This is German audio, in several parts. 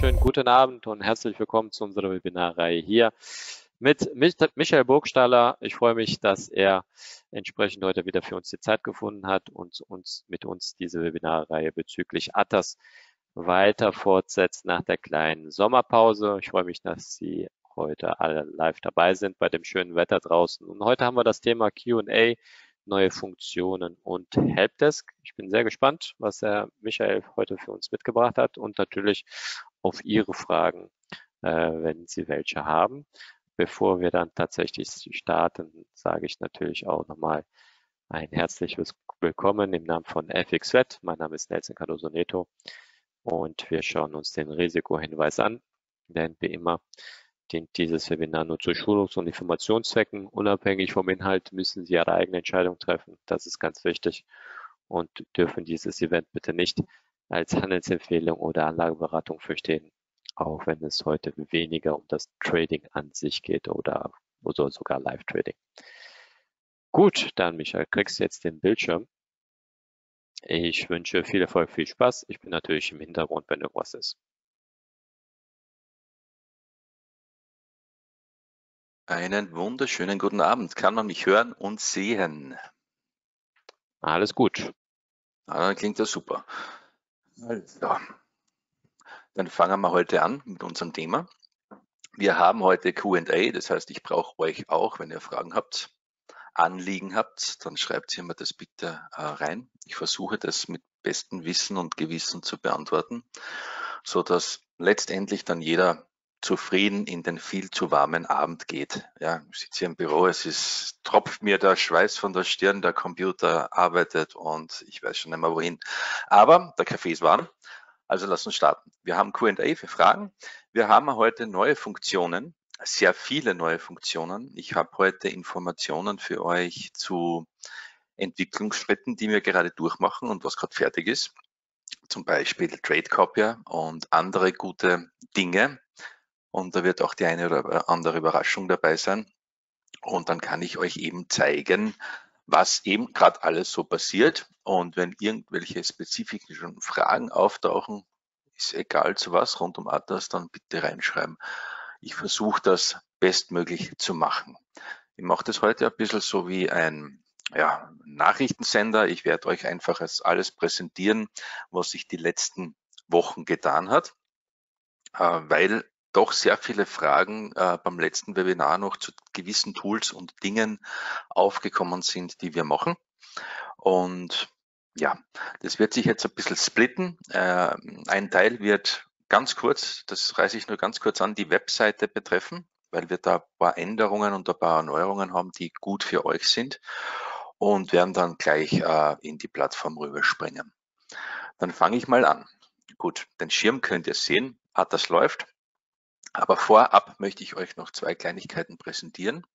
wunderschönen guten Abend und herzlich willkommen zu unserer Webinarreihe hier mit Michael Burgstaller. Ich freue mich, dass er entsprechend heute wieder für uns die Zeit gefunden hat und mit uns diese Webinarreihe bezüglich Athas weiter fortsetzt nach der kleinen Sommerpause. Ich freue mich, dass Sie heute alle live dabei sind bei dem schönen Wetter draußen. Und heute haben wir das Thema Q&A, neue Funktionen und Helpdesk. Ich bin sehr gespannt, was der Michael heute für uns mitgebracht hat und natürlich auf Ihre Fragen, wenn Sie welche haben. Bevor wir dann tatsächlich starten, sage ich natürlich auch nochmal ein herzliches Willkommen im Namen von FXWet. Mein Name ist Nelson Cardoso Neto und wir schauen uns den Risikohinweis an, denn wie immer dient dieses Webinar nur zu Schulungs- und Informationszwecken. Unabhängig vom Inhalt müssen Sie Ihre eigene Entscheidung treffen. Das ist ganz wichtig und dürfen dieses Event bitte nicht als Handelsempfehlung oder Anlageberatung verstehen, auch wenn es heute weniger um das Trading an sich geht oder sogar Live-Trading. Gut, dann Michael, kriegst du jetzt den Bildschirm. Ich wünsche viel Erfolg, viel Spaß. Ich bin natürlich im Hintergrund, wenn irgendwas ist. Einen wunderschönen guten Abend. Kann man mich hören und sehen? Alles gut. Dann klingt das super. Also, dann fangen wir heute an mit unserem Thema. Wir haben heute Q&A, das heißt, ich brauche euch auch, wenn ihr Fragen habt, Anliegen habt, dann schreibt ihr mir das bitte rein. Ich versuche das mit bestem Wissen und Gewissen zu beantworten, so dass letztendlich dann jeder zufrieden in den viel zu warmen Abend geht. Ja, ich sitze hier im Büro, tropft mir der Schweiß von der Stirn, der Computer arbeitet und ich weiß schon nicht mehr wohin. Aber der Kaffee ist warm, also lass uns starten. Wir haben Q&A für Fragen. Wir haben heute neue Funktionen, sehr viele neue Funktionen. Ich habe heute Informationen für euch zu Entwicklungsschritten, die wir gerade durchmachen und was gerade fertig ist. Zum Beispiel Trade Copier und andere gute Dinge. Und da wird auch die eine oder andere Überraschung dabei sein. Und dann kann ich euch eben zeigen, was eben gerade alles so passiert. Und wenn irgendwelche spezifischen Fragen auftauchen, ist egal zu was, rund um Athas, dann bitte reinschreiben. Ich versuche das bestmöglich zu machen. Ich mache das heute ein bisschen so wie ein Nachrichtensender. Ich werde euch einfach alles präsentieren, was sich die letzten Wochen getan hat, weil doch sehr viele Fragen beim letzten Webinar noch zu gewissen Tools und Dingen aufgekommen sind, die wir machen. Und ja, das wird sich jetzt ein bisschen splitten. Ein Teil wird ganz kurz, das reiße ich nur ganz kurz an, die Webseite betreffen, weil wir da ein paar Änderungen und ein paar Erneuerungen haben, die gut für euch sind und werden dann gleich in die Plattform rüberspringen. Dann fange ich mal an. Gut, den Schirm könnt ihr sehen, das läuft. Aber vorab möchte ich euch noch zwei Kleinigkeiten präsentieren.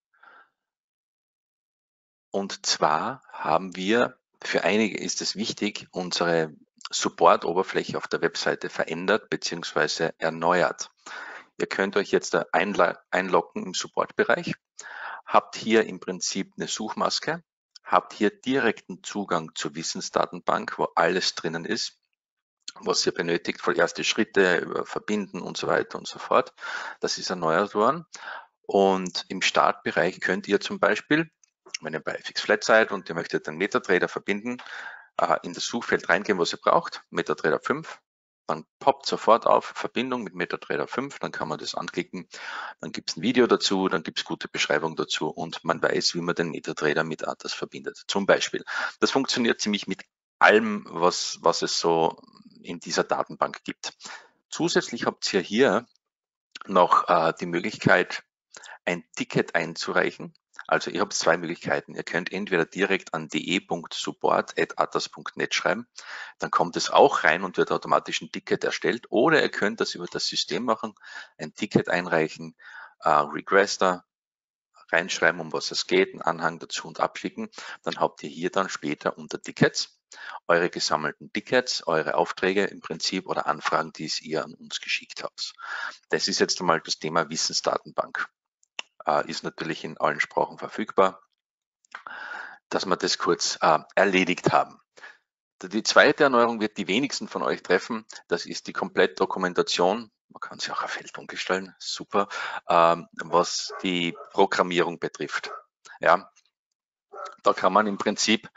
Und zwar haben wir, für einige ist es wichtig, unsere Support-Oberfläche auf der Webseite verändert bzw. erneuert. Ihr könnt euch jetzt einloggen im Support-Bereich, habt hier im Prinzip eine Suchmaske, habt hier direkten Zugang zur Wissensdatenbank, wo alles drinnen ist, was ihr benötigt, für erste Schritte, über Verbinden und so weiter und so fort. Das ist erneuert worden. Und im Startbereich könnt ihr zum Beispiel, wenn ihr bei FXFlat seid und ihr möchtet den MetaTrader verbinden, in das Suchfeld reingehen, was ihr braucht, MetaTrader 5, dann poppt sofort auf Verbindung mit MetaTrader 5, dann kann man das anklicken, dann gibt es ein Video dazu, dann gibt es gute Beschreibung dazu und man weiß, wie man den MetaTrader mit Athas verbindet. Zum Beispiel. Das funktioniert ziemlich mit allem, was es so in dieser Datenbank gibt. Zusätzlich habt ihr hier noch die Möglichkeit, ein Ticket einzureichen. Also ihr habt zwei Möglichkeiten. Ihr könnt entweder direkt an de.support@athas.net schreiben, dann kommt es auch rein und wird automatisch ein Ticket erstellt. Oder ihr könnt das über das System machen, ein Ticket einreichen, Requester reinschreiben, um was es geht, einen Anhang dazu und abschicken. Dann habt ihr hier dann später unter Tickets eure gesammelten Tickets, eure Aufträge im Prinzip oder Anfragen, die ihr an uns geschickt habt. Das ist jetzt einmal das Thema Wissensdatenbank. Ist natürlich in allen Sprachen verfügbar, dass wir das kurz erledigt haben. Die zweite Erneuerung wird die wenigsten von euch treffen. Das ist die Komplettdokumentation Man kann sich auch ein Feld umgestalten, super, was die Programmierung betrifft. Ja, da kann man im Prinzip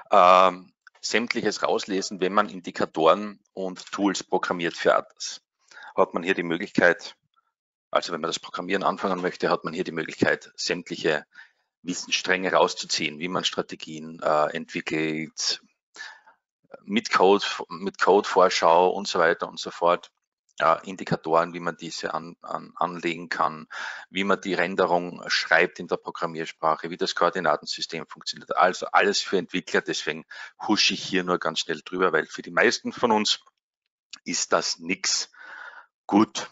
sämtliches rauslesen, wenn man Indikatoren und Tools programmiert für Atlas. Hat man hier die Möglichkeit, also wenn man das Programmieren anfangen möchte, hat man hier die Möglichkeit, sämtliche Wissensstränge rauszuziehen, wie man Strategien entwickelt, mit Code-Vorschau und so weiter und so fort. Indikatoren, wie man diese anlegen kann, wie man die Renderung schreibt in der Programmiersprache, wie das Koordinatensystem funktioniert. Also alles für Entwickler, deswegen husche ich hier nur ganz schnell drüber, weil für die meisten von uns ist das nichts. Gut,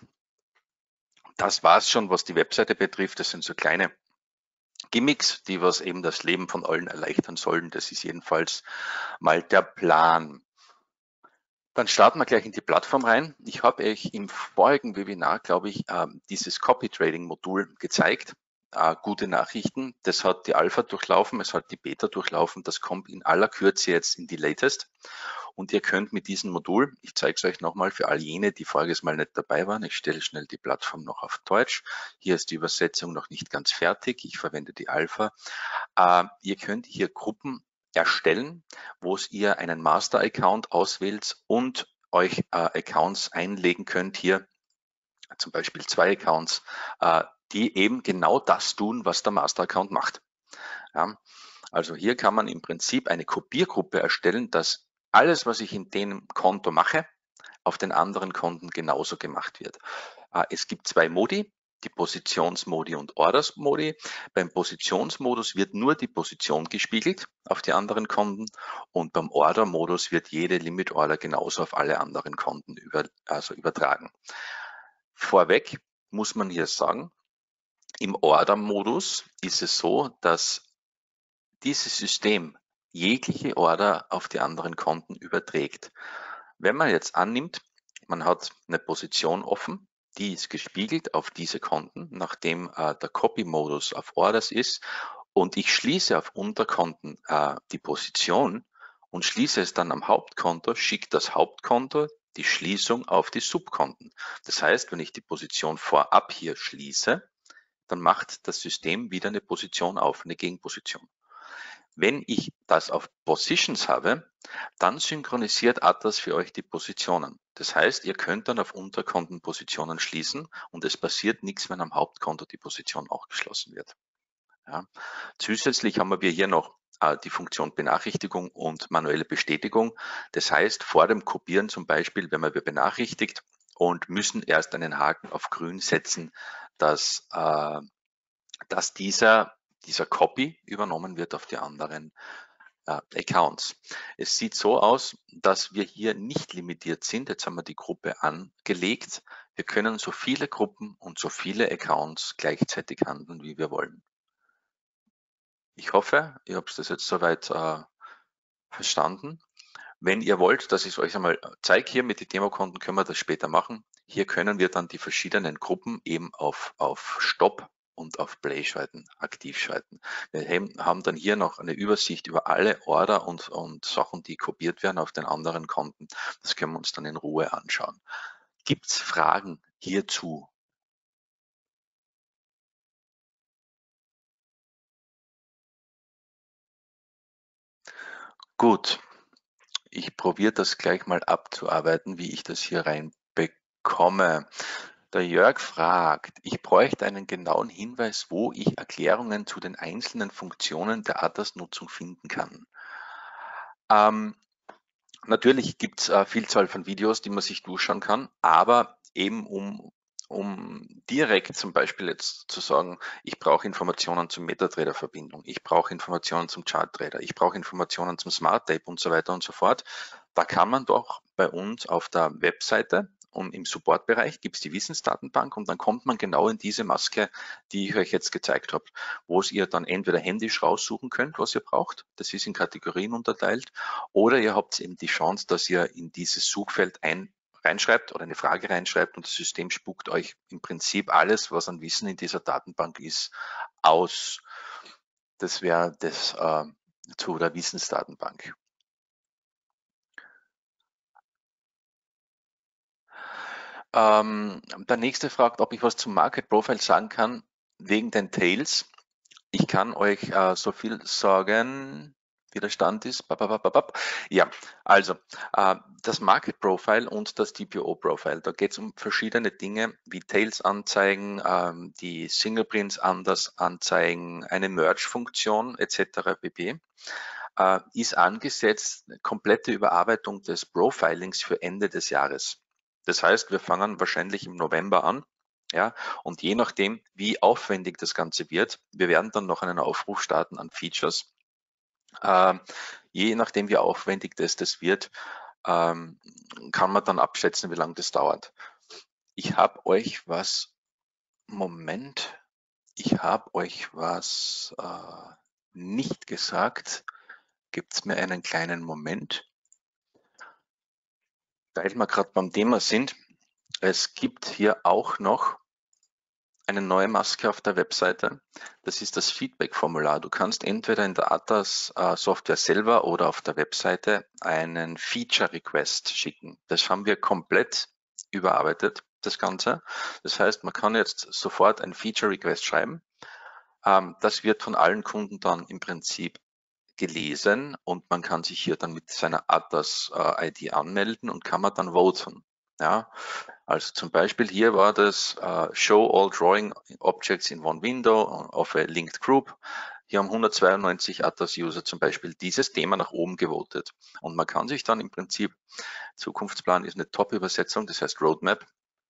das war es schon, was die Webseite betrifft. Das sind so kleine Gimmicks, die was eben das Leben von allen erleichtern sollen. Das ist jedenfalls mal der Plan. Dann starten wir gleich in die Plattform rein. Ich habe euch im vorigen Webinar, glaube ich, dieses Copy Trading Modul gezeigt. Gute Nachrichten. Das hat die Alpha durchlaufen, es hat die Beta durchlaufen. Das kommt in aller Kürze jetzt in die Latest. Und ihr könnt mit diesem Modul, ich zeige es euch nochmal für all jene, die voriges Mal nicht dabei waren, ich stelle schnell die Plattform noch auf Deutsch. Hier ist die Übersetzung noch nicht ganz fertig. Ich verwende die Alpha. Ihr könnt hier Gruppen erstellen, wo ihr einen Master-Account auswählt und euch Accounts einlegen könnt, hier zum Beispiel 2 Accounts, die eben genau das tun, was der Master-Account macht. Ja, also hier kann man im Prinzip eine Kopiergruppe erstellen, dass alles, was ich in dem Konto mache, auf den anderen Konten genauso gemacht wird. Es gibt 2 Modi, die Positionsmodi und Orders-Modi. Beim Positionsmodus wird nur die Position gespiegelt auf die anderen Konten und beim Order-Modus wird jede Limit-Order genauso auf alle anderen Konten übertragen. Vorweg muss man hier sagen, im Order-Modus ist es so, dass dieses System jegliche Order auf die anderen Konten überträgt. Wenn man jetzt annimmt, man hat eine Position offen, die ist gespiegelt auf diese Konten, nachdem der Copy-Modus auf Orders ist und ich schließe auf Unterkonten die Position und schließe es dann am Hauptkonto, schickt das Hauptkonto die Schließung auf die Subkonten. Das heißt, wenn ich die Position vorab hier schließe, dann macht das System wieder eine Position auf, eine Gegenposition. Wenn ich das auf Positions habe, dann synchronisiert Atlas für euch die Positionen. Das heißt, ihr könnt dann auf Unterkonten Positionen schließen und es passiert nichts, wenn am Hauptkonto die Position auch geschlossen wird. Ja. Zusätzlich haben wir hier noch die Funktion Benachrichtigung und manuelle Bestätigung. Das heißt, vor dem Kopieren zum Beispiel, wenn man benachrichtigt und müssen erst einen Haken auf grün setzen, dass dieser Copy übernommen wird auf die anderen Accounts. Es sieht so aus, dass wir hier nicht limitiert sind. Jetzt haben wir die Gruppe angelegt. Wir können so viele Gruppen und so viele Accounts gleichzeitig handeln, wie wir wollen. Ich hoffe, ihr habt das jetzt soweit verstanden. Wenn ihr wollt, dass ich es euch einmal zeige, hier mit den Demokonten können wir das später machen. Hier können wir dann die verschiedenen Gruppen eben auf Stopp und auf Play schalten, aktiv schalten. Wir haben dann hier noch eine Übersicht über alle Order und Sachen, die kopiert werden auf den anderen Konten. Das können wir uns dann in Ruhe anschauen. Gibt es Fragen hierzu? Gut, ich probiere das gleich mal abzuarbeiten, wie ich das hier reinbekomme. Der Jörg fragt, ich bräuchte einen genauen Hinweis, wo ich Erklärungen zu den einzelnen Funktionen der Atlas-Nutzung finden kann. Natürlich gibt es Vielzahl von Videos, die man sich durchschauen kann, aber eben um direkt zum Beispiel jetzt zu sagen, ich brauche Informationen zum MetaTrader-Verbindung, ich brauche Informationen zum Charttrader, ich brauche Informationen zum Smart Tape und so weiter und so fort, da kann man doch bei uns auf der Webseite und im Supportbereich gibt es die Wissensdatenbank und dann kommt man genau in diese Maske, die ich euch jetzt gezeigt habe, wo ihr dann entweder händisch raussuchen könnt, was ihr braucht, das ist in Kategorien unterteilt, oder ihr habt eben die Chance, dass ihr in dieses Suchfeld reinschreibt oder eine Frage reinschreibt und das System spuckt euch im Prinzip alles, was an Wissen in dieser Datenbank ist, aus. Das wäre das zu der Der nächste fragt, ob ich was zum Market Profile sagen kann, wegen den Tails. Ich kann euch so viel sagen, wie der Stand ist. Ja, also das Market Profile und das DPO Profile, da geht es um verschiedene Dinge wie Tails anzeigen, die Single Prints anders anzeigen, eine Merge-Funktion etc. pp. Ist angesetzt, komplette Überarbeitung des Profilings für Ende des Jahres. Das heißt, wir fangen wahrscheinlich im November an. Ja, und je nachdem, wie aufwendig das Ganze wird, wir werden dann noch einen Aufruf starten an Features. Je nachdem, wie aufwendig das wird, kann man dann abschätzen, wie lange das dauert. Ich habe euch was, Moment, ich habe euch was nicht gesagt. Gibt es mir einen kleinen Moment? Weil wir gerade beim Thema sind, es gibt hier auch noch eine neue Maske auf der Webseite. Das ist das Feedback-Formular. Du kannst entweder in der Atas Software selber oder auf der Webseite einen Feature-Request schicken. Das haben wir komplett überarbeitet, das Ganze. Das heißt, man kann jetzt sofort ein Feature-Request schreiben. Das wird von allen Kunden dann im Prinzip gelesen und man kann sich hier dann mit seiner Atas-ID anmelden und kann man dann voten. Ja, also zum Beispiel hier war das Show all drawing objects in one window of a linked group. Hier haben 192 Atas-User zum Beispiel dieses Thema nach oben gewotet. Und man kann sich dann im Prinzip, Zukunftsplan ist eine Top-Übersetzung, das heißt Roadmap,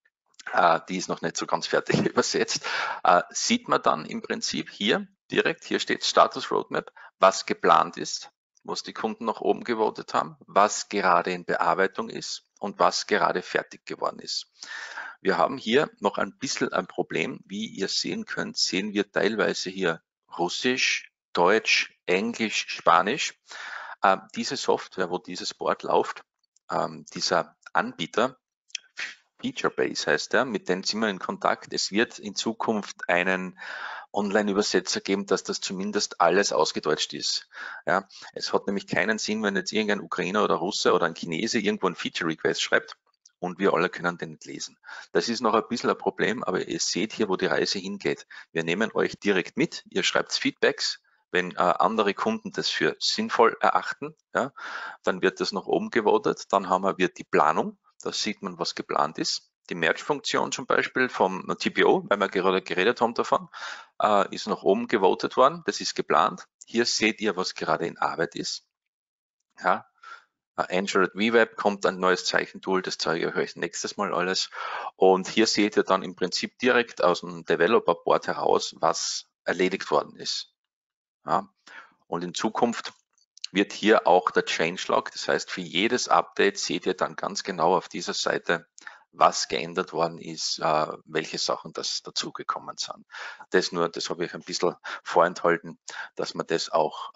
die ist noch nicht so ganz fertig übersetzt, sieht man dann im Prinzip hier direkt, hier steht Status Roadmap, was geplant ist, was die Kunden nach oben gewotet haben, was gerade in Bearbeitung ist und was gerade fertig geworden ist. Wir haben hier noch ein bisschen ein Problem. Wie ihr sehen könnt, sehen wir teilweise hier Russisch, Deutsch, Englisch, Spanisch. Diese Software, wo dieses Board läuft, dieser Anbieter, Featurebase heißt er, mit denen sind wir in Kontakt. Es wird in Zukunft einen Online-Übersetzer geben, dass das zumindest alles ausgedeutscht ist. Ja, es hat nämlich keinen Sinn, wenn jetzt irgendein Ukrainer oder Russe oder ein Chinese irgendwo ein Feature-Request schreibt und wir alle können den nicht lesen. Das ist noch ein bisschen ein Problem, aber ihr seht hier, wo die Reise hingeht. Wir nehmen euch direkt mit, ihr schreibt Feedbacks, wenn andere Kunden das für sinnvoll erachten, ja, dann wird das nach oben gewotet, dann haben wir die Planung, da sieht man, was geplant ist. Die Merge-Funktion zum Beispiel vom TPO, weil wir gerade geredet haben davon, ist nach oben gewotet worden. Das ist geplant. Hier seht ihr, was gerade in Arbeit ist. Ja, Android VWeb kommt ein neues Zeichentool, das zeige ich euch nächstes Mal alles. Und hier seht ihr dann im Prinzip direkt aus dem Developer Board heraus, was erledigt worden ist. Ja, und in Zukunft wird hier auch der Changelog, das heißt für jedes Update seht ihr dann ganz genau auf dieser Seite, was geändert worden ist, welche Sachen das dazugekommen sind. Das habe ich ein bisschen vorenthalten, dass wir das auch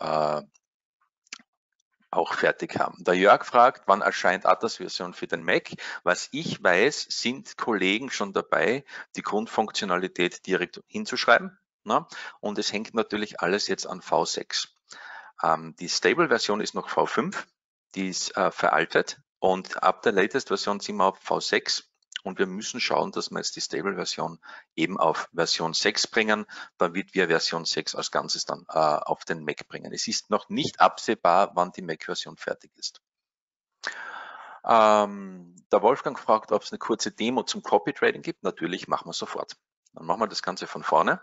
fertig haben. Der Jörg fragt, wann erscheint Atas-Version für den Mac? Was ich weiß, sind Kollegen schon dabei, die Grundfunktionalität direkt hinzuschreiben. Ne? Und es hängt natürlich alles jetzt an V6. Die Stable-Version ist noch V5, die ist veraltet und ab der Latest-Version sind wir auf V6 und wir müssen schauen, dass wir jetzt die Stable-Version eben auf Version 6 bringen, damit wir Version 6 als Ganzes dann auf den Mac bringen. Es ist noch nicht absehbar, wann die Mac-Version fertig ist. Der Wolfgang fragt, ob es eine kurze Demo zum Copy-Trading gibt. Natürlich, machen wir sofort. Dann machen wir das Ganze von vorne.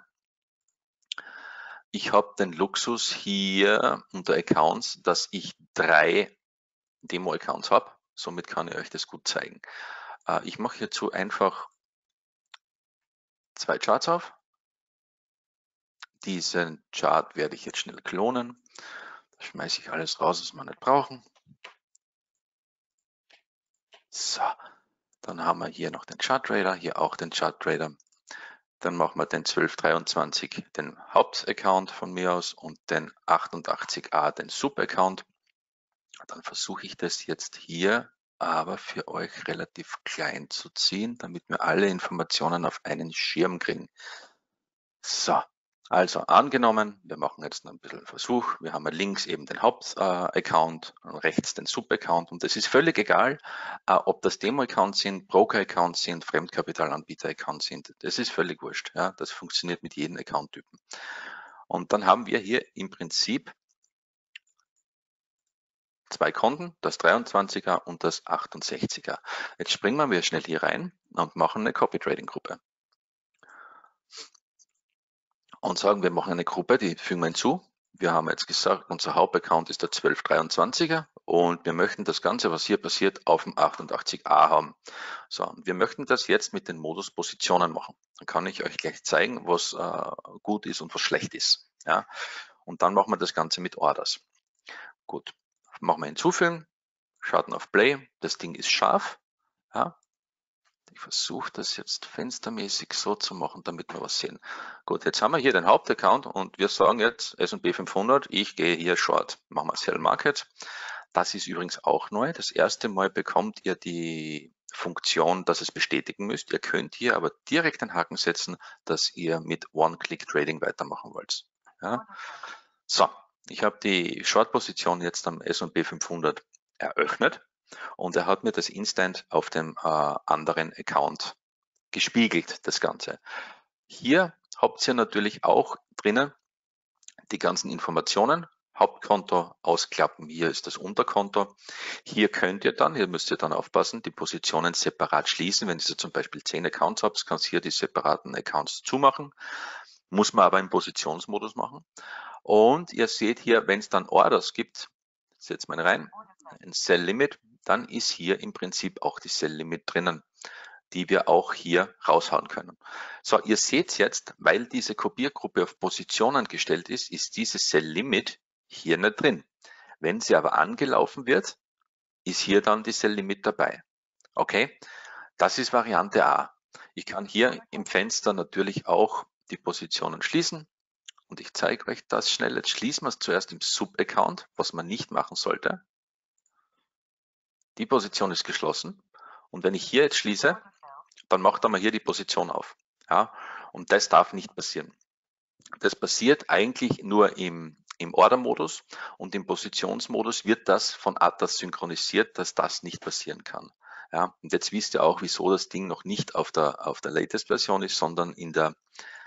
Ich habe den Luxus hier unter Accounts, dass ich 3 Demo-Accounts habe. Somit kann ich euch das gut zeigen. Ich mache hierzu einfach 2 Charts auf. Diesen Chart werde ich jetzt schnell klonen. Da schmeiße ich alles raus, was wir nicht brauchen. So, dann haben wir hier noch den Charttrader, hier auch den Charttrader. Dann machen wir den 1223, den Hauptaccount von mir aus und den 88a, den Subaccount. Dann versuche ich das jetzt hier aber für euch relativ klein zu ziehen, damit wir alle Informationen auf einen Schirm kriegen. So, Also angenommen, wir machen jetzt ein bisschen einen Versuch. Wir haben links eben den Hauptaccount, rechts den Sub-Account und es ist völlig egal, ob das Demo-Accounts sind, Broker-Accounts sind, Fremdkapitalanbieter-Accounts sind. Das ist völlig wurscht. Ja, das funktioniert mit jedem Account-Typen. Und dann haben wir hier im Prinzip zwei Konten, das 23er und das 68er. Jetzt springen wir schnell hier rein und machen eine Copy-Trading-Gruppe. Und sagen, wir machen eine Gruppe, die fügen wir hinzu. Wir haben jetzt gesagt, unser Hauptaccount ist der 1223er und wir möchten das Ganze, was hier passiert, auf dem 88a haben. So, und wir möchten das jetzt mit den Modus Positionen machen. Dann kann ich euch gleich zeigen, was gut ist und was schlecht ist. Ja? Und dann machen wir das Ganze mit Orders. Gut, machen wir hinzufügen, schalten auf Play, das Ding ist scharf. Ja? Ich versuche das jetzt fenstermäßig so zu machen, damit wir was sehen. Gut, jetzt haben wir hier den Hauptaccount und wir sagen jetzt S&P 500, ich gehe hier Short. Machen wir Sell Market. Das ist übrigens auch neu. Das erste Mal bekommt ihr die Funktion, dass es bestätigen müsst. Ihr könnt hier aber direkt einen Haken setzen, dass ihr mit One-Click-Trading weitermachen wollt. Ja. So, ich habe die Short-Position jetzt am S&P 500 eröffnet. Und er hat mir das Instant auf dem anderen Account gespiegelt, das Ganze. Hier habt ihr natürlich auch drinnen die ganzen Informationen. Hauptkonto ausklappen, hier ist das Unterkonto. Hier könnt ihr dann, hier müsst ihr dann aufpassen, die Positionen separat schließen. Wenn ihr zum Beispiel 10 Accounts habt, kannst du hier die separaten Accounts zumachen. Muss man aber im Positionsmodus machen. Und ihr seht hier, wenn es dann Orders gibt, setzt man rein, ein Sell Limit, dann ist hier im Prinzip auch die Sell Limit drinnen, die wir auch hier raushauen können. So, ihr seht jetzt, weil diese Kopiergruppe auf Positionen gestellt ist, ist dieses Sell Limit hier nicht drin. Wenn sie aber angelaufen wird, ist hier dann die Sell Limit dabei. Okay, das ist Variante A. Ich kann hier im Fenster natürlich auch die Positionen schließen. Und ich zeige euch das schnell. Jetzt schließen wir es zuerst im Sub-Account, was man nicht machen sollte. Die Position ist geschlossen. Und wenn ich hier jetzt schließe, dann macht er mal hier die Position auf. Ja, und das darf nicht passieren. Das passiert eigentlich nur im Order-Modus und im Positionsmodus wird das von ATAS synchronisiert, dass das nicht passieren kann. Ja, und jetzt wisst ihr auch, wieso das Ding noch nicht auf der Latest-Version ist, sondern in der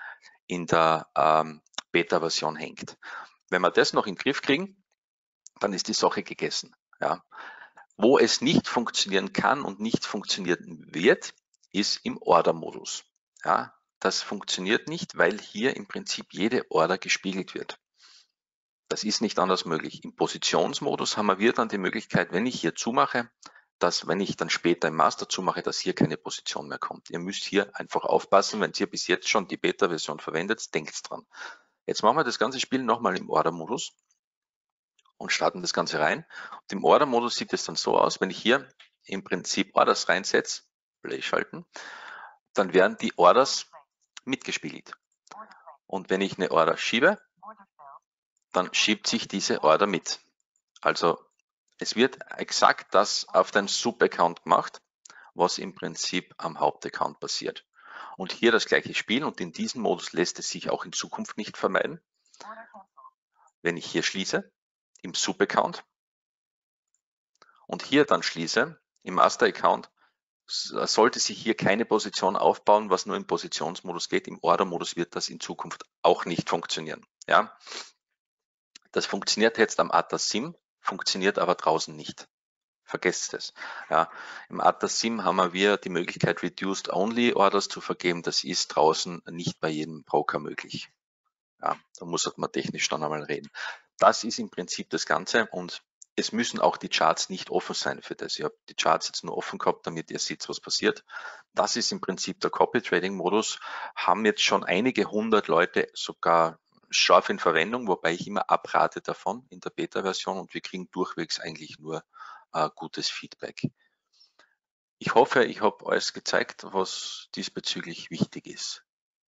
Beta-Version hängt. Wenn wir das noch in den Griff kriegen, dann ist die Sache gegessen. Ja. Wo es nicht funktionieren kann und nicht funktionieren wird, ist im Order-Modus. Ja, das funktioniert nicht, weil hier im Prinzip jede Order gespiegelt wird. Das ist nicht anders möglich. Im Positionsmodus haben wir dann die Möglichkeit, wenn ich hier zumache, dass wenn ich dann später im Master zumache, dass hier keine Position mehr kommt. Ihr müsst hier einfach aufpassen, wenn ihr bis jetzt schon die Beta-Version verwendet, denkt dran. Jetzt machen wir das ganze Spiel nochmal im Order-Modus und starten das Ganze rein. Und im Order-Modus sieht es dann so aus, wenn ich hier im Prinzip Orders reinsetze, Play schalten, dann werden die Orders mitgespiegelt. Und wenn ich eine Order schiebe, dann schiebt sich diese Order mit. Also es wird exakt das auf den Sub-Account gemacht, was im Prinzip am Hauptaccount passiert. Und hier das gleiche Spiel und in diesem Modus lässt es sich auch in Zukunft nicht vermeiden. Wenn ich hier schließe, im Sub-Account und hier dann schließe, im Master-Account, sollte sich hier keine Position aufbauen, was nur im Positionsmodus geht. Im Order-Modus wird das in Zukunft auch nicht funktionieren. Ja? Das funktioniert jetzt am ATAS SIM, funktioniert aber draußen nicht. Vergesst es. Ja, im ATAS SIM haben wir die Möglichkeit, Reduced Only Orders zu vergeben. Das ist draußen nicht bei jedem Broker möglich. Ja, da muss man technisch dann einmal reden. Das ist im Prinzip das Ganze und es müssen auch die Charts nicht offen sein für das. Ich habe die Charts jetzt nur offen gehabt, damit ihr seht, was passiert. Das ist im Prinzip der Copy Trading Modus. Haben jetzt schon einige hundert Leute sogar scharf in Verwendung, wobei ich immer abrate davon in der Beta-Version und wir kriegen durchwegs eigentlich nur gutes Feedback. Ich hoffe, ich habe alles gezeigt, was diesbezüglich wichtig ist.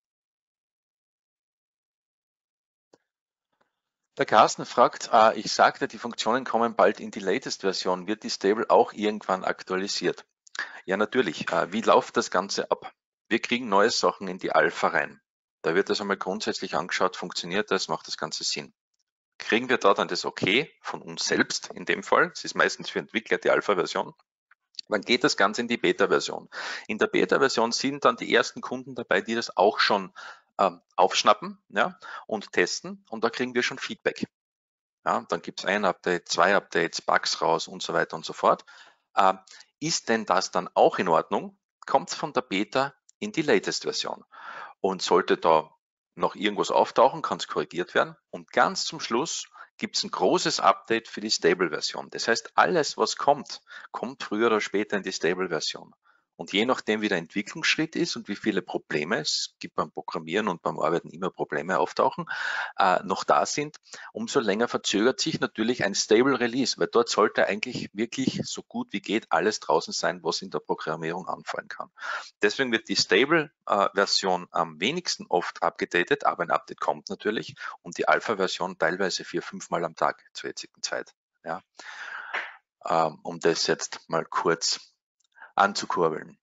Der Carsten fragt, ich sagte, die Funktionen kommen bald in die Latest-Version. Wird die Stable auch irgendwann aktualisiert? Ja, natürlich. Wie läuft das Ganze ab? Wir kriegen neue Sachen in die Alpha rein. Da wird das einmal grundsätzlich angeschaut, funktioniert das, macht das Ganze Sinn. Kriegen wir da dann das Okay von uns selbst in dem Fall, das ist meistens für Entwickler die Alpha-Version, dann geht das Ganze in die Beta-Version. In der Beta-Version sind dann die ersten Kunden dabei, die das auch schon aufschnappen, ja, und testen, und da kriegen wir schon Feedback. Ja, dann gibt es ein Update, 2 Updates, Bugs raus und so weiter und so fort. Ist denn das dann auch in Ordnung? Kommt es von der Beta in die Latest-Version. Und sollte da noch irgendwas auftauchen, kann es korrigiert werden. Und ganz zum Schluss gibt es ein großes Update für die Stable-Version. Das heißt, alles, was kommt, kommt früher oder später in die Stable-Version. Und je nachdem, wie der Entwicklungsschritt ist und wie viele Probleme, es gibt beim Programmieren und beim Arbeiten immer Probleme auftauchen, noch da sind, umso länger verzögert sich natürlich ein Stable Release, weil dort sollte eigentlich wirklich so gut wie geht alles draußen sein, was in der Programmierung anfallen kann. Deswegen wird die Stable-Version am wenigsten oft abgedatet, aber ein Update kommt natürlich, und die Alpha-Version teilweise 4-5 Mal am Tag zur jetzigen Zeit. Ja. Um das jetzt mal kurz anzukurbeln.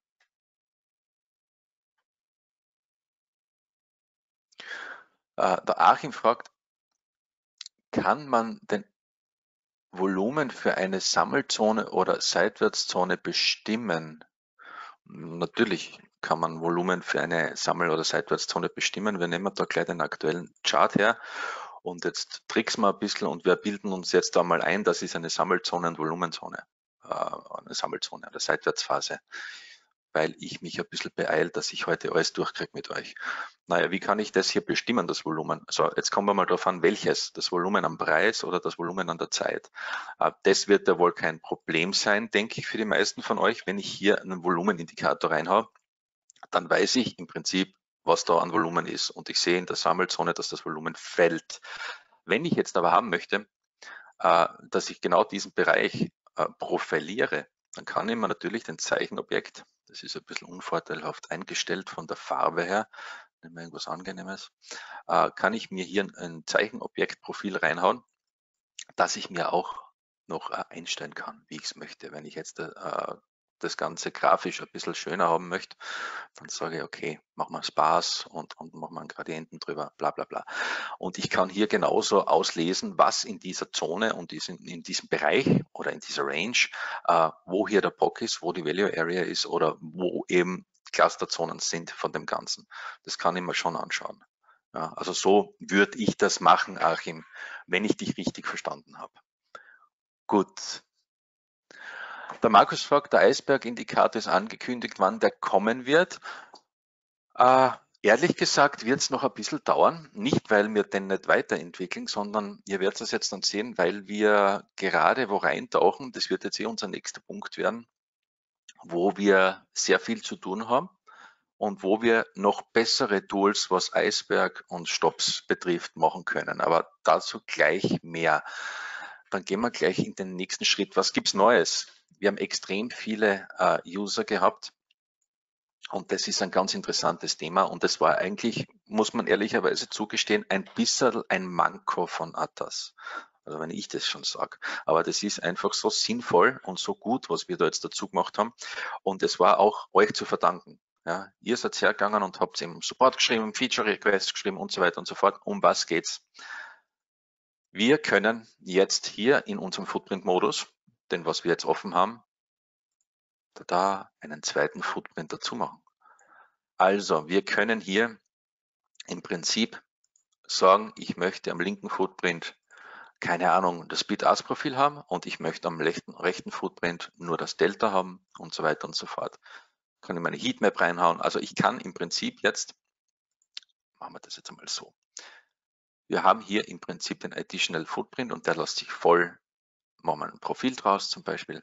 Der Achim fragt, kann man den Volumen für eine Sammelzone oder Seitwärtszone bestimmen? Natürlich kann man Volumen für eine Sammel- oder Seitwärtszone bestimmen. Wir nehmen da gleich den aktuellen Chart her und jetzt tricksen wir ein bisschen und wir bilden uns jetzt da mal ein, das ist eine Sammelzone und Volumenzone, eine Sammelzone, eine Seitwärtsphase, weil ich mich ein bisschen beeile, dass ich heute alles durchkriege mit euch. Naja, wie kann ich das hier bestimmen, das Volumen? So, jetzt kommen wir mal darauf an, welches, das Volumen am Preis oder das Volumen an der Zeit. Das wird ja wohl kein Problem sein, denke ich, für die meisten von euch. Wenn ich hier einen Volumenindikator reinhaue, dann weiß ich im Prinzip, was da an Volumen ist. Und ich sehe in der Sammelzone, dass das Volumen fällt. Wenn ich jetzt aber haben möchte, dass ich genau diesen Bereich profiliere, dann kann ich mir natürlich den Zeichenobjekt, das ist ein bisschen unvorteilhaft eingestellt von der Farbe her, nehmen wir irgendwas Angenehmes, kann ich mir hier ein Zeichenobjektprofil reinhauen, das ich mir auch noch einstellen kann, wie ich es möchte. Wenn ich jetzt das Ganze grafisch ein bisschen schöner haben möchte, dann sage ich, okay, mach mal Sparse und mach mal einen Gradienten drüber, bla bla bla. Und ich kann hier genauso auslesen, was in dieser Zone und in diesem Bereich oder in dieser Range, wo hier der Block ist, wo die Value Area ist oder wo eben Clusterzonen sind von dem Ganzen. Das kann ich mir schon anschauen. Ja, also so würde ich das machen, Achim, wenn ich dich richtig verstanden habe. Gut. Der Markus fragt, der Eisbergindikator ist angekündigt, wann der kommen wird. Ehrlich gesagt wird es noch ein bisschen dauern, nicht weil wir den nicht weiterentwickeln, sondern ihr werdet es jetzt dann sehen, weil wir gerade wo reintauchen, das wird jetzt unser nächster Punkt werden, wo wir sehr viel zu tun haben und wo wir noch bessere Tools, was Eisberg und Stops betrifft, machen können. Aber dazu gleich mehr. Dann gehen wir gleich in den nächsten Schritt. Was gibt's Neues? Wir haben extrem viele User gehabt und das ist ein ganz interessantes Thema und das war eigentlich, muss man ehrlicherweise zugestehen, ein bisschen ein Manko von Atas. Also wenn ich das schon sage. Aber das ist einfach so sinnvoll und so gut, was wir da jetzt dazu gemacht haben. Und es war auch euch zu verdanken. Ja, ihr seid hergegangen und habt im Support geschrieben, Feature Request geschrieben und so weiter und so fort. Um was geht's? Wir können jetzt hier in unserem Footprint-Modus, den was wir jetzt offen haben, da einen zweiten Footprint dazu machen. Also wir können hier im Prinzip sagen, ich möchte am linken Footprint, keine Ahnung, das Bit-Ask-Profil haben und ich möchte am rechten Footprint nur das Delta haben und so weiter und so fort. Kann ich meine Heatmap reinhauen. Also ich kann im Prinzip jetzt, machen wir das jetzt einmal so. Wir haben hier im Prinzip den Additional Footprint und der lässt sich voll, machen wir ein Profil draus zum Beispiel.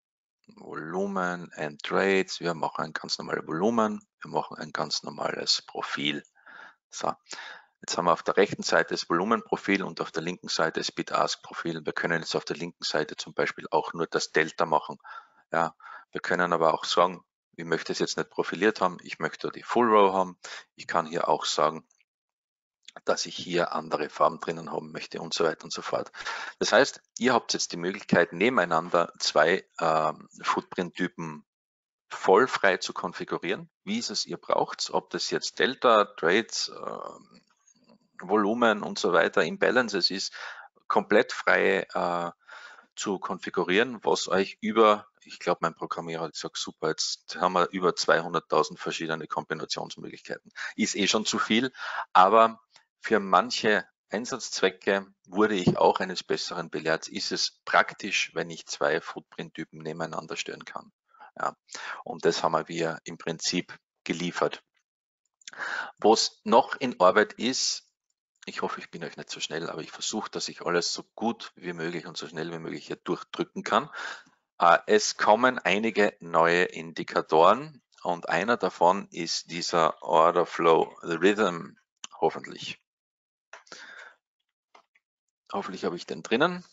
Volumen and Trades, wir machen ein ganz normales Volumen, wir machen ein ganz normales Profil. So, jetzt haben wir auf der rechten Seite das Volumenprofil und auf der linken Seite das Bid-Ask-Profil. Wir können jetzt auf der linken Seite zum Beispiel auch nur das Delta machen. Ja, wir können aber auch sagen, ich möchte es jetzt nicht profiliert haben, ich möchte die Full Row haben. Ich kann hier auch sagen, dass ich hier andere Farben drinnen haben möchte und so weiter und so fort. Das heißt, ihr habt jetzt die Möglichkeit, nebeneinander zwei Footprint-Typen voll frei zu konfigurieren, wie es ihr braucht, ob das jetzt Delta, Trades, Volumen und so weiter, Imbalances ist, komplett frei zu konfigurieren, was euch ich glaube, mein Programmierer hat gesagt, super, jetzt haben wir über 200.000 verschiedene Kombinationsmöglichkeiten. Ist eh schon zu viel, aber für manche Einsatzzwecke wurde ich auch eines Besseren belehrt. Ist es praktisch, wenn ich 2 Footprint-Typen nebeneinander stellen kann. Ja, und das haben wir im Prinzip geliefert. Was noch in Arbeit ist, ich hoffe, ich bin euch nicht so schnell, aber ich versuche, dass ich alles so gut wie möglich und so schnell wie möglich hier durchdrücken kann. Es kommen einige neue Indikatoren und einer davon ist dieser Order Flow Rhythm, hoffentlich. Hoffentlich habe ich den drinnen.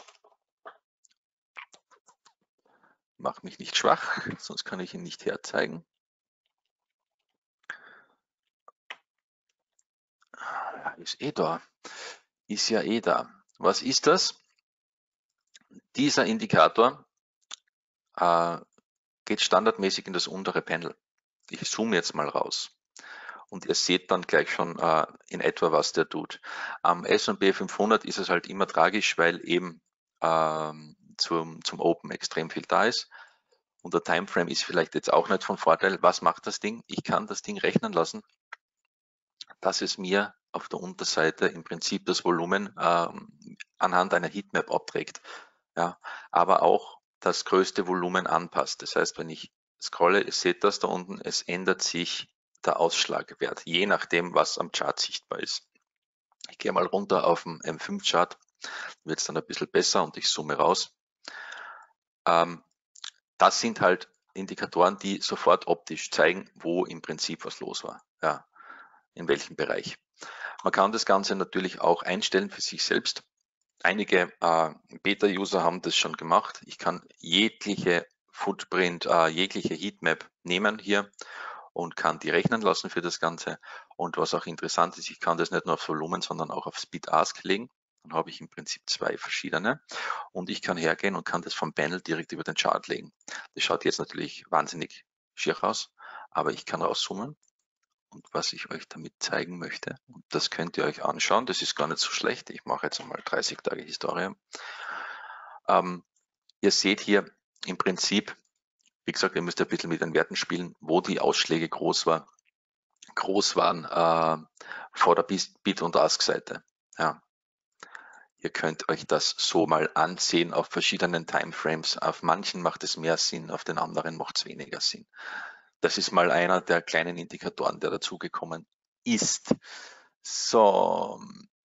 Mach mich nicht schwach, sonst kann ich ihn nicht herzeigen. Ist eh da. Ist ja eh da. Was ist das? Dieser Indikator geht standardmäßig in das untere Panel. Ich zoome jetzt mal raus. Und ihr seht dann gleich schon in etwa, was der tut. Am S&P 500 ist es halt immer tragisch, weil eben zum Open extrem viel da ist. Und der Timeframe ist vielleicht jetzt auch nicht von Vorteil. Was macht das Ding? Ich kann das Ding rechnen lassen, dass es mir auf der Unterseite im Prinzip das Volumen anhand einer Heatmap abträgt. Ja, aber auch das größte Volumen anpasst. Das heißt, wenn ich scrolle, ihr seht das da unten, es ändert sich der Ausschlagwert, je nachdem, was am Chart sichtbar ist. Ich gehe mal runter auf den M5-Chart, wird es dann ein bisschen besser und ich zoome raus. Das sind halt Indikatoren, die sofort optisch zeigen, wo im Prinzip was los war, ja, in welchem Bereich. Man kann das Ganze natürlich auch einstellen für sich selbst. Einige Beta-User haben das schon gemacht. Ich kann jegliche Footprint, jegliche Heatmap nehmen hier und kann die rechnen lassen für das Ganze. Und was auch interessant ist, ich kann das nicht nur aufs Volumen, sondern auch auf Speed Ask legen. Dann habe ich im Prinzip 2 verschiedene. Und ich kann hergehen und kann das vom Panel direkt über den Chart legen. Das schaut jetzt natürlich wahnsinnig schier aus, aber ich kann rauszoomen. Und was ich euch damit zeigen möchte, und das könnt ihr euch anschauen, das ist gar nicht so schlecht. Ich mache jetzt einmal 30 Tage Historie. Ihr seht hier im Prinzip, wie gesagt, ihr müsst ein bisschen mit den Werten spielen, wo die Ausschläge groß waren vor der Bid- und Ask-Seite. Ja. Ihr könnt euch das so mal ansehen auf verschiedenen Timeframes. Auf manchen macht es mehr Sinn, auf den anderen macht es weniger Sinn. Das ist mal einer der kleinen Indikatoren, der dazugekommen ist. So.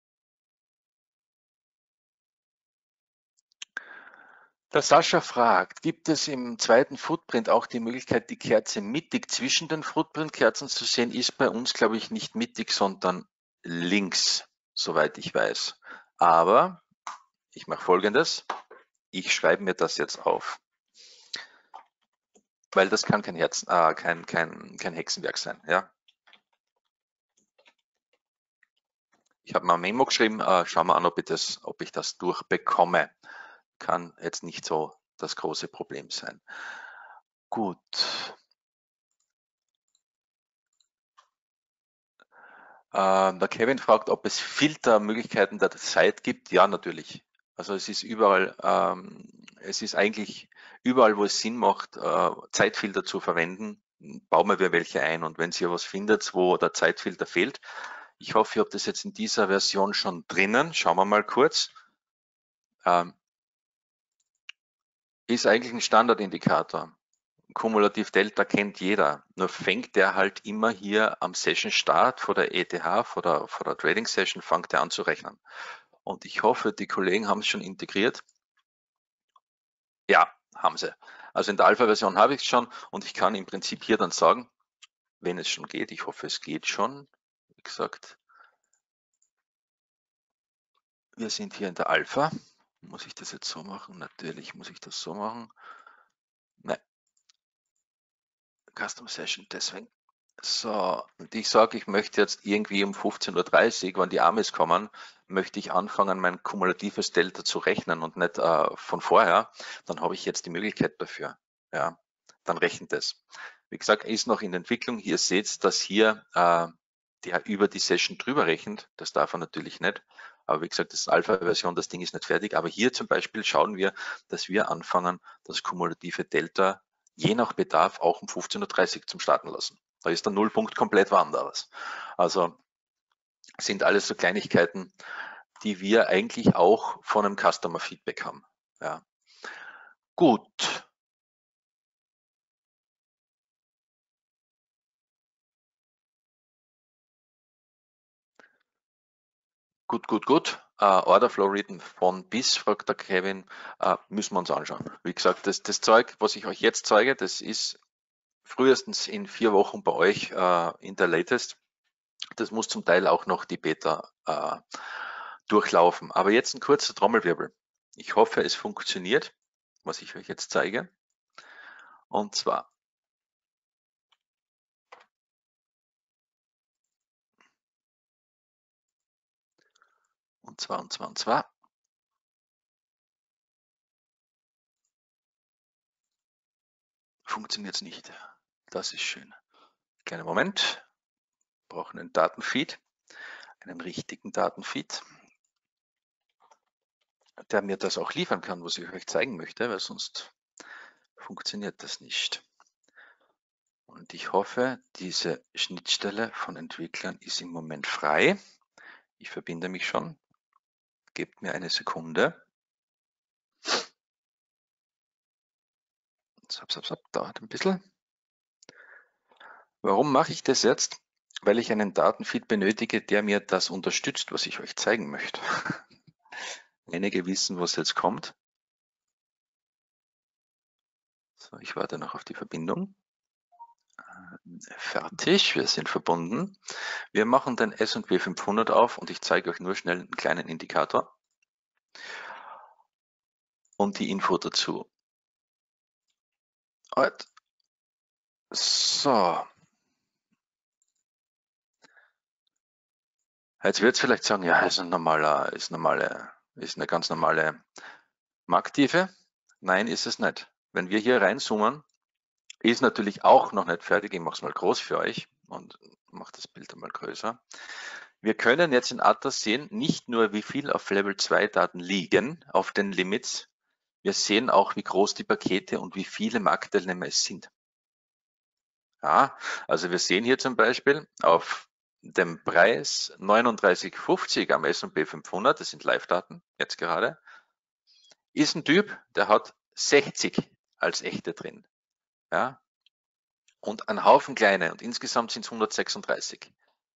Der Sascha fragt, gibt es im zweiten Footprint auch die Möglichkeit, die Kerze mittig zwischen den Footprint-Kerzen zu sehen? Ist bei uns, glaube ich, nicht mittig, sondern links, soweit ich weiß. Aber ich mache Folgendes. Ich schreibe mir das jetzt auf. Weil das kann kein Hexenwerk sein. Ja? Ich habe mal ein Memo geschrieben, schauen wir an, ob ich das durchbekomme. Kann jetzt nicht so das große Problem sein. Gut. Der Kevin fragt, ob es Filtermöglichkeiten der Zeit gibt. Ja, natürlich. Also es ist überall, es ist eigentlich überall, wo es Sinn macht, Zeitfilter zu verwenden, bauen wir welche ein. Und wenn ihr was findet, wo der Zeitfilter fehlt, ich hoffe, ihr habt das jetzt in dieser Version schon drinnen. Schauen wir mal kurz. Ist eigentlich ein Standardindikator. Kumulativ Delta kennt jeder, nur fängt der halt immer hier am Session Start vor der ETH, vor der Trading Session, fängt er an zu rechnen. Und ich hoffe, die Kollegen haben es schon integriert. Ja, haben sie. Also in der Alpha-Version habe ich es schon und ich kann im Prinzip hier dann sagen, wenn es schon geht, ich hoffe, es geht schon. Wie gesagt, wir sind hier in der Alpha. Muss ich das jetzt so machen? Natürlich muss ich das so machen. Nein. Custom Session, deswegen. So, und ich sage, ich möchte jetzt irgendwie um 15:30 Uhr, wenn die Amis kommen, möchte ich anfangen, mein kumulatives Delta zu rechnen und nicht von vorher. Dann habe ich jetzt die Möglichkeit dafür. Ja, dann rechnet es. Wie gesagt, ist noch in der Entwicklung. Ihr seht, dass hier der über die Session drüber rechnet. Das darf er natürlich nicht. Aber wie gesagt, das ist Alpha-Version, das Ding ist nicht fertig. Aber hier zum Beispiel schauen wir, dass wir anfangen, das kumulative Delta je nach Bedarf auch um 15:30 Uhr zum Starten lassen. Da ist der Nullpunkt komplett woanders. Also sind alles so Kleinigkeiten, die wir eigentlich auch von einem Customer Feedback haben. Ja. Gut. Gut. Order Flow Written von bis, fragt der Kevin, müssen wir uns anschauen. Wie gesagt, das Zeug, was ich euch jetzt zeige, das ist frühestens in 4 Wochen bei euch in der Latest. Das muss zum Teil auch noch die Beta durchlaufen. Aber jetzt ein kurzer Trommelwirbel. Ich hoffe, es funktioniert, was ich euch jetzt zeige. Und zwar funktioniert es nicht. Das ist schön. Kleiner Moment. Wir brauchen einen Datenfeed, einen richtigen Datenfeed, der mir das auch liefern kann, was ich euch zeigen möchte, weil sonst funktioniert das nicht. Und ich hoffe, diese Schnittstelle von Entwicklern ist im Moment frei. Ich verbinde mich schon. Gebt mir eine Sekunde. Dauert ein bisschen. Warum mache ich das jetzt? Weil ich einen Datenfeed benötige, der mir das unterstützt, was ich euch zeigen möchte. Einige wissen, was jetzt kommt. So, ich warte noch auf die Verbindung. Fertig, wir sind verbunden. Wir machen den S&P 500 auf und ich zeige euch nur schnell einen kleinen Indikator und die Info dazu. Right. So. Jetzt wird es vielleicht sagen, ja, ist eine ganz normale Markttiefe. Nein, ist es nicht. Wenn wir hier reinzoomen, ist natürlich auch noch nicht fertig. Ich mache es mal groß für euch und mache das Bild einmal größer. Wir können jetzt in Atlas sehen, nicht nur wie viel auf Level 2 Daten liegen auf den Limits, wir sehen auch, wie groß die Pakete und wie viele Marktteilnehmer es sind. Ja, also wir sehen hier zum Beispiel auf dem Preis 39,50 am S&P 500, das sind Live-Daten jetzt gerade, ist ein Typ, der hat 60 als echte drin. Ja, und ein Haufen kleine und insgesamt sind es 136.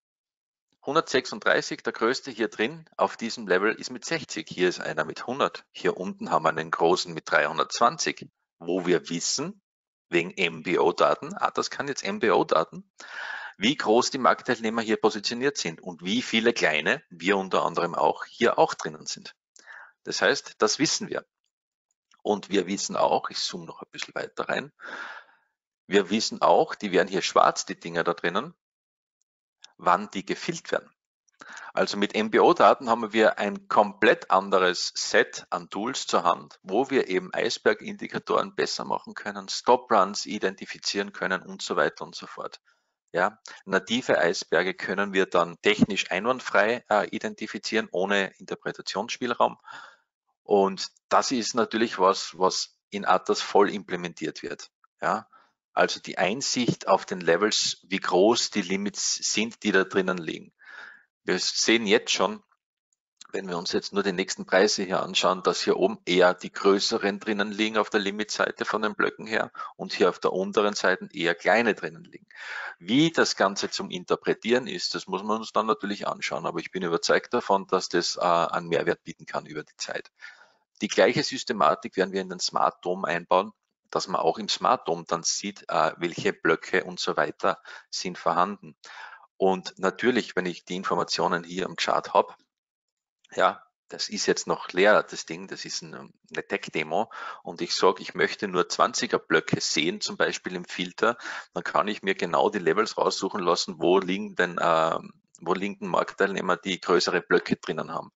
136, der größte hier drin auf diesem Level ist mit 60. Hier ist einer mit 100. Hier unten haben wir einen großen mit 320, wo wir wissen, wegen MBO-Daten, das kann jetzt MBO-Daten, wie groß die Marktteilnehmer hier positioniert sind und wie viele kleine, wir unter anderem auch, hier auch drinnen sind. Das heißt, das wissen wir. Und wir wissen auch, ich zoome noch ein bisschen weiter rein, wir wissen auch, die werden hier schwarz, die Dinger da drinnen, wann die gefüllt werden. Also mit MBO-Daten haben wir ein komplett anderes Set an Tools zur Hand, wo wir eben Eisbergindikatoren besser machen können, Stop-Runs identifizieren können und so weiter und so fort. Ja, native Eisberge können wir dann technisch einwandfrei identifizieren, ohne Interpretationsspielraum. Und das ist natürlich was in Atlas voll implementiert wird. Ja, also die Einsicht auf den Levels, wie groß die Limits sind, die da drinnen liegen. Wir sehen jetzt schon, wenn wir uns jetzt nur die nächsten Preise hier anschauen, dass hier oben eher die größeren drinnen liegen auf der Limitseite von den Blöcken her und hier auf der unteren Seite eher kleine drinnen liegen. Wie das Ganze zum Interpretieren ist, das muss man uns dann natürlich anschauen, aber ich bin überzeugt davon, dass das einen Mehrwert bieten kann über die Zeit. Die gleiche Systematik werden wir in den Smart Dome einbauen, dass man auch im Smart Dome dann sieht, welche Blöcke und so weiter sind vorhanden. Und natürlich, wenn ich die Informationen hier am Chart habe, ja, das ist jetzt noch leer, das Ding, das ist eine Tech-Demo und ich sage, ich möchte nur 20er Blöcke sehen, zum Beispiel im Filter, dann kann ich mir genau die Levels raussuchen lassen, wo liegen denn Marktteilnehmer, die größere Blöcke drinnen haben.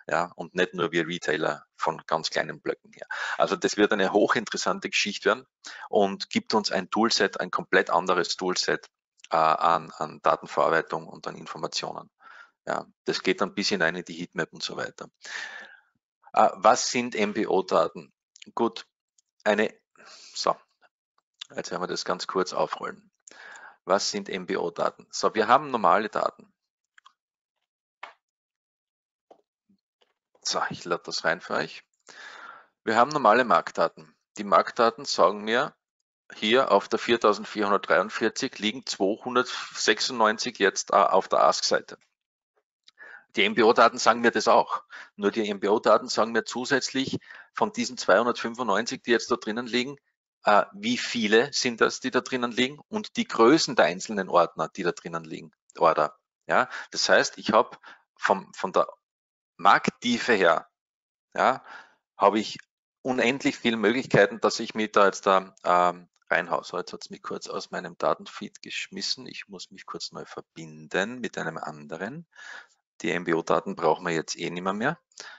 ja, und nicht nur wie Retailer von ganz kleinen Blöcken her. Also das wird eine hochinteressante Geschichte werden und gibt uns ein Toolset, ein komplett anderes Toolset an Datenverarbeitung und an Informationen. Ja, das geht dann bis hinein in die Heatmap und so weiter. Was sind MBO-Daten? Gut, so, jetzt werden wir das ganz kurz aufrollen. Was sind MBO-Daten? So, wir haben normale Daten. So, ich lade das rein für euch. Wir haben normale Marktdaten. Die Marktdaten sagen mir, hier auf der 4443 liegen 296 jetzt auf der Ask-Seite. Die MBO-Daten sagen mir das auch. Nur die MBO-Daten sagen mir zusätzlich von diesen 295, die jetzt da drinnen liegen, wie viele sind das, die da drinnen liegen und die Größen der einzelnen Ordner, die da drinnen liegen. Ja, das heißt, ich habe von der Markttiefe her, ja, habe ich unendlich viele Möglichkeiten, dass ich mich da jetzt reinhaue. So, jetzt hat es mich kurz aus meinem Datenfeed geschmissen. Ich muss mich kurz neu verbinden mit einem anderen. Die MBO-Daten brauchen wir jetzt eh nicht mehr.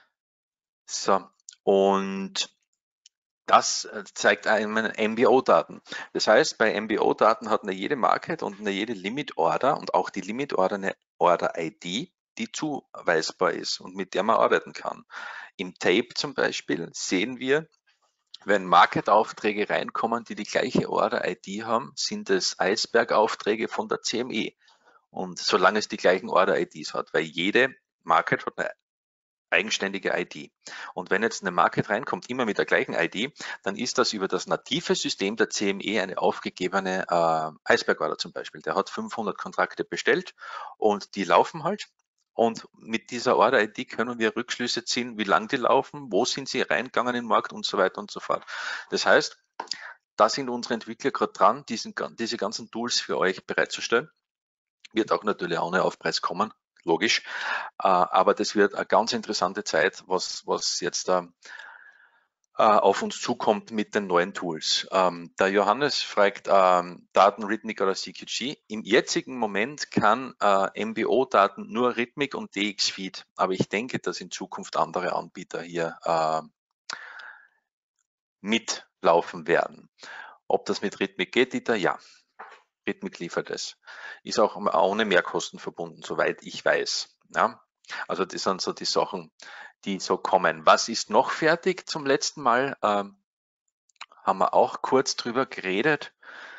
So, und das zeigt einem MBO-Daten. Das heißt, bei MBO-Daten hat eine jede Market und eine jede Limit-Order und auch die Limit-Order eine Order-ID, die zuweisbar ist und mit der man arbeiten kann. Im Tape zum Beispiel sehen wir, wenn Market-Aufträge reinkommen, die die gleiche Order-ID haben, sind es Eisberg-Aufträge von der CME. Und solange es die gleichen Order-IDs hat, weil jede Market hat eine eigenständige ID. Und wenn jetzt eine Market reinkommt, immer mit der gleichen ID, dann ist das über das native System der CME eine aufgegebene Eisberg-Order zum Beispiel. Der hat 500 Kontrakte bestellt und die laufen halt. Und mit dieser Order-ID können wir Rückschlüsse ziehen, wie lang die laufen, wo sind sie reingegangen in den Markt und so weiter und so fort. Das heißt, da sind unsere Entwickler gerade dran, diese ganzen Tools für euch bereitzustellen. Wird auch natürlich ohne Aufpreis kommen, logisch. Aber das wird eine ganz interessante Zeit, was jetzt da auf uns zukommt mit den neuen Tools. Der Johannes fragt, Daten Rhythmic oder CQG. Im jetzigen Moment kann MBO-Daten nur Rhythmic und DX-Feed, aber ich denke, dass in Zukunft andere Anbieter hier mitlaufen werden. Ob das mit Rhythmic geht, Dieter? Ja. Rhythmic liefert es. Ist auch ohne Mehrkosten verbunden, soweit ich weiß. Ja? Also das sind so die Sachen, die so kommen. Was ist noch fertig? Zum letzten Mal haben wir auch kurz drüber geredet.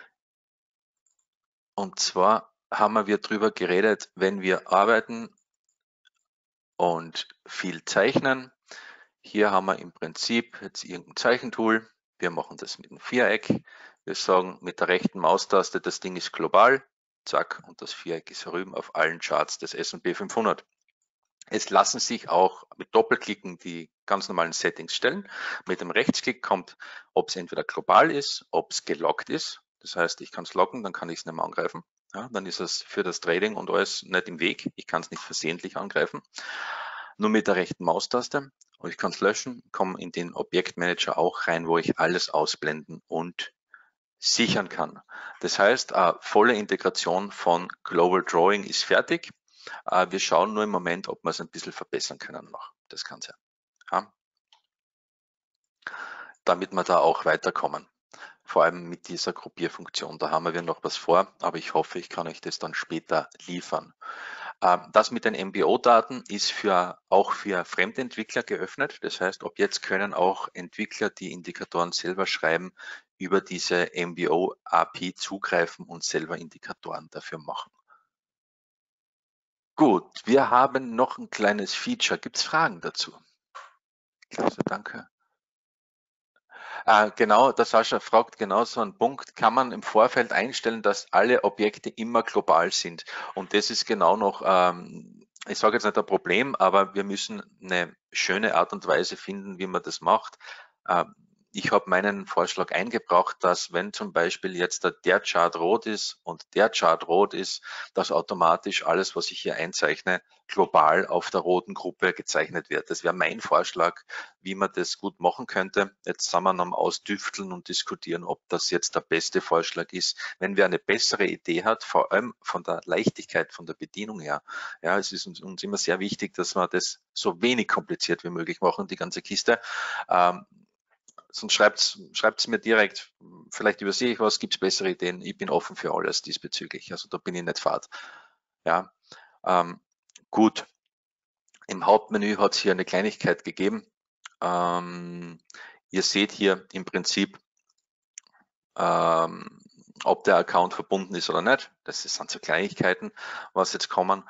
Und zwar haben wir drüber geredet, wenn wir arbeiten und viel zeichnen. Hier haben wir im Prinzip jetzt irgendein Zeichentool. Wir machen das mit einem Viereck. Wir sagen mit der rechten Maustaste, das Ding ist global. Zack, und das Viereck ist herüben auf allen Charts des S&P 500. Es lassen sich auch mit Doppelklicken die ganz normalen Settings stellen. Mit dem Rechtsklick kommt, ob es entweder global ist, ob es gelockt ist. Das heißt, ich kann es locken, dann kann ich es nicht mehr angreifen. Ja, dann ist es für das Trading und alles nicht im Weg. Ich kann es nicht versehentlich angreifen. Nur mit der rechten Maustaste. Und ich kann es löschen, komme in den Objektmanager auch rein, wo ich alles ausblenden und sichern kann. Das heißt, volle Integration von Global Drawing ist fertig. Wir schauen nur im Moment, ob wir es ein bisschen verbessern können noch, das Ganze. Ja. Damit wir da auch weiterkommen. Vor allem mit dieser Gruppierfunktion. Da haben wir noch was vor, aber ich hoffe, ich kann euch das dann später liefern. Das mit den MBO-Daten ist auch für Fremdentwickler geöffnet. Das heißt, ab jetzt können auch Entwickler, die Indikatoren selber schreiben, über diese MBO-API zugreifen und selber Indikatoren dafür machen. Gut, wir haben noch ein kleines Feature. Gibt es Fragen dazu? Klasse, danke. Genau, der Sascha fragt genau so einen Punkt. Kann man im Vorfeld einstellen, dass alle Objekte immer global sind? Und das ist genau noch, ich sage jetzt nicht ein Problem, aber wir müssen eine schöne Art und Weise finden, wie man das macht. ich habe meinen Vorschlag eingebracht, dass wenn zum Beispiel jetzt der Chart rot ist und der Chart rot ist, dass automatisch alles, was ich hier einzeichne, global auf der roten Gruppe gezeichnet wird. Das wäre mein Vorschlag, wie man das gut machen könnte. Jetzt sind wir noch am Ausdüfteln und diskutieren, ob das jetzt der beste Vorschlag ist. Wenn wer eine bessere Idee hat, vor allem von der Leichtigkeit, von der Bedienung her, ja, es ist uns immer sehr wichtig, dass wir das so wenig kompliziert wie möglich machen, die ganze Kiste. Sonst schreibt's mir direkt, vielleicht übersehe ich was, gibt es bessere Ideen. Ich bin offen für alles diesbezüglich, also da bin ich nicht fad. Ja, gut. Im Hauptmenü hat es hier eine Kleinigkeit gegeben. Ihr seht hier im Prinzip, ob der Account verbunden ist oder nicht. Das sind so Kleinigkeiten, was jetzt kommen.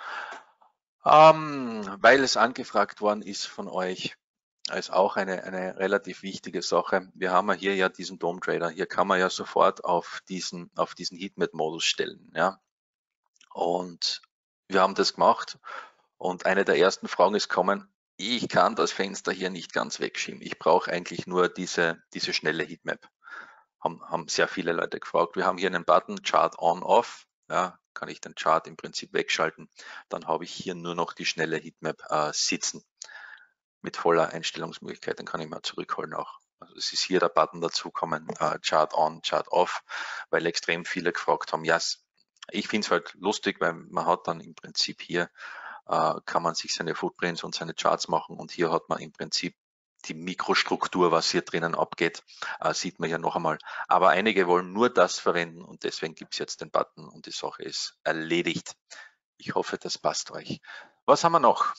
Weil es angefragt worden ist von euch, ist auch eine relativ wichtige Sache. Wir haben ja hier ja diesen Dome Trader. Hier kann man ja sofort auf diesen Heatmap-Modus stellen. Ja? Und wir haben das gemacht. Und eine der ersten Fragen ist gekommen, ich kann das Fenster hier nicht ganz wegschieben. Ich brauche eigentlich nur diese schnelle Heatmap. Haben sehr viele Leute gefragt. Wir haben hier einen Button Chart On Off. Ja, kann ich den Chart im Prinzip wegschalten. Dann habe ich hier nur noch die schnelle Heatmap sitzen. Mit voller Einstellungsmöglichkeit, dann kann ich mal zurückholen auch. Also es ist hier der Button dazukommen, Chart On, Chart Off, weil extrem viele gefragt haben. Ja, ich finde es halt lustig, weil man hat dann im Prinzip hier, kann man sich seine Footprints und seine Charts machen und hier hat man im Prinzip die Mikrostruktur, was hier drinnen abgeht, sieht man ja noch einmal. Aber einige wollen nur das verwenden und deswegen gibt es jetzt den Button und die Sache ist erledigt. Ich hoffe, das passt euch. Was haben wir noch?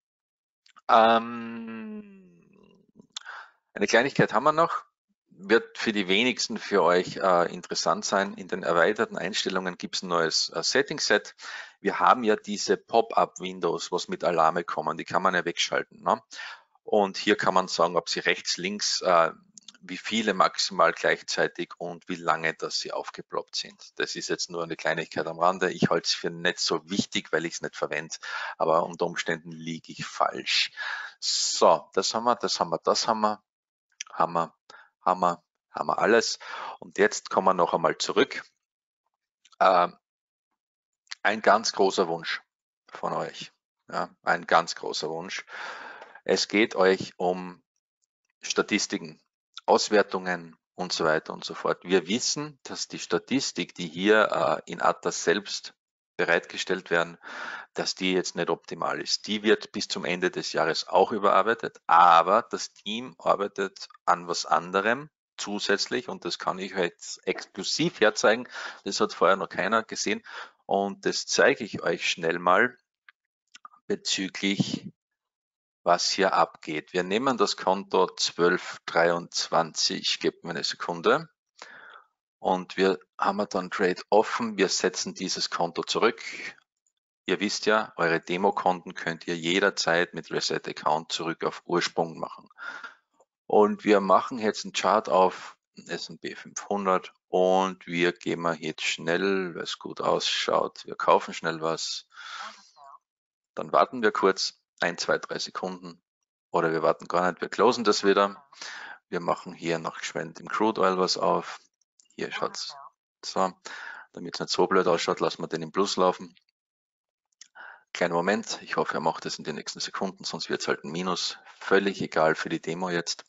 Eine Kleinigkeit haben wir noch, wird für die wenigsten für euch interessant sein. In den erweiterten Einstellungen gibt es ein neues Setting-Set. Wir haben ja diese Pop-up-Windows, was mit Alarme kommen, die kann man ja wegschalten. Ne? Und hier kann man sagen, ob sie rechts, links, wie viele maximal gleichzeitig und wie lange, dass sie aufgeploppt sind. Das ist jetzt nur eine Kleinigkeit am Rande. Ich halte es für nicht so wichtig, weil ich es nicht verwende, aber unter Umständen liege ich falsch. So, das haben wir alles. Und jetzt kommen wir noch einmal zurück. Ein ganz großer Wunsch von euch. Ja, ein ganz großer Wunsch. Es geht euch um Statistiken, Auswertungen und so weiter und so fort. Wir wissen, dass die Statistik, die hier in Atlas selbst bereitgestellt werden, dass die jetzt nicht optimal ist. Die wird bis zum Ende des Jahres auch überarbeitet, aber das Team arbeitet an was anderem zusätzlich und das kann ich jetzt exklusiv herzeigen. Das hat vorher noch keiner gesehen und das zeige ich euch schnell mal bezüglich was hier abgeht. Wir nehmen das Konto 1223, gebt mir eine Sekunde. Und wir haben dann Trade offen. Wir setzen dieses Konto zurück. Ihr wisst ja, eure Demokonten könnt ihr jederzeit mit Reset Account zurück auf Ursprung machen. Und wir machen jetzt einen Chart auf S&P 500 und wir gehen mal jetzt schnell, weil es gut ausschaut. Wir kaufen schnell was. Dann warten wir kurz. 1, 2, 3 Sekunden oder wir warten gar nicht, wir closen das wieder. Wir machen hier noch geschwind im Crude Oil was auf. Hier schaut's so, damit es nicht so blöd ausschaut, lassen wir den im Plus laufen. Kleinen Moment, ich hoffe, er macht das in den nächsten Sekunden, sonst wird es halt ein Minus. Völlig egal für die Demo jetzt.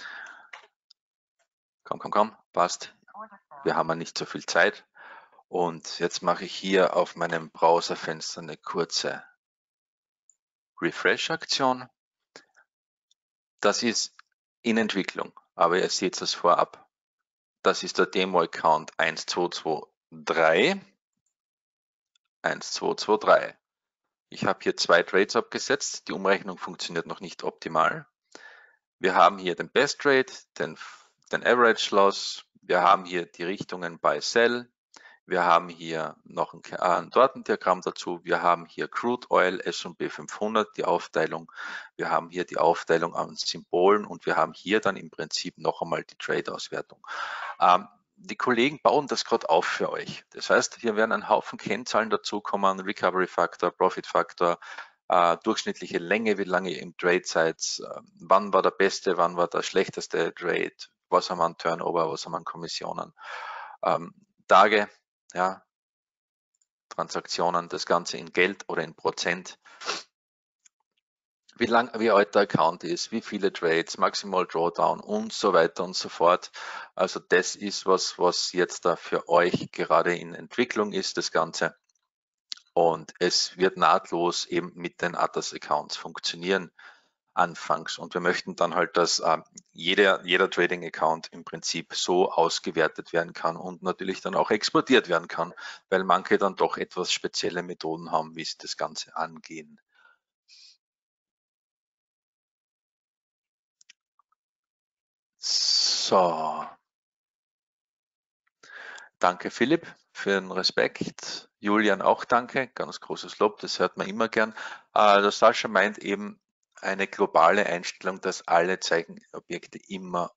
Komm, passt. Wir haben ja nicht so viel Zeit. Und jetzt mache ich hier auf meinem Browserfenster eine kurze Refresh-Aktion. Das ist in Entwicklung, aber ihr seht es vorab. Das ist der Demo-Account 1223. 1223. Ich habe hier 2 Trades abgesetzt. Die Umrechnung funktioniert noch nicht optimal. Wir haben hier den Best Trade, den Average Loss. Wir haben hier die Richtungen Buy Sell. Wir haben hier noch ein Datendiagramm dazu. Wir haben hier Crude Oil, S&P 500, die Aufteilung. Wir haben hier die Aufteilung an Symbolen und wir haben hier dann im Prinzip noch einmal die Trade-Auswertung. Die Kollegen bauen das gerade auf für euch. Das heißt, hier werden ein Haufen Kennzahlen dazukommen, Recovery Factor, Profit Factor, durchschnittliche Länge, wie lange ihr im Trade seid, wann war der beste, wann war der schlechteste Trade, was haben wir an Turnover, was haben wir an Kommissionen, Tage, ja, Transaktionen, das Ganze in Geld oder in Prozent, wie alt der Account ist, wie viele Trades, Maximal Drawdown und so weiter und so fort. Also das ist was jetzt da für euch gerade in Entwicklung ist, das Ganze. Und es wird nahtlos eben mit den Atas Accounts funktionieren anfangs. Und wir möchten dann halt, dass jeder Trading Account im Prinzip so ausgewertet werden kann und natürlich dann auch exportiert werden kann, weil manche dann doch etwas spezielle Methoden haben, wie sie das Ganze angehen. So. Danke Philipp für den Respekt. Julian auch danke, ganz großes Lob, das hört man immer gern. Der Sascha meint eben eine globale Einstellung, dass alle Zeichenobjekte immer,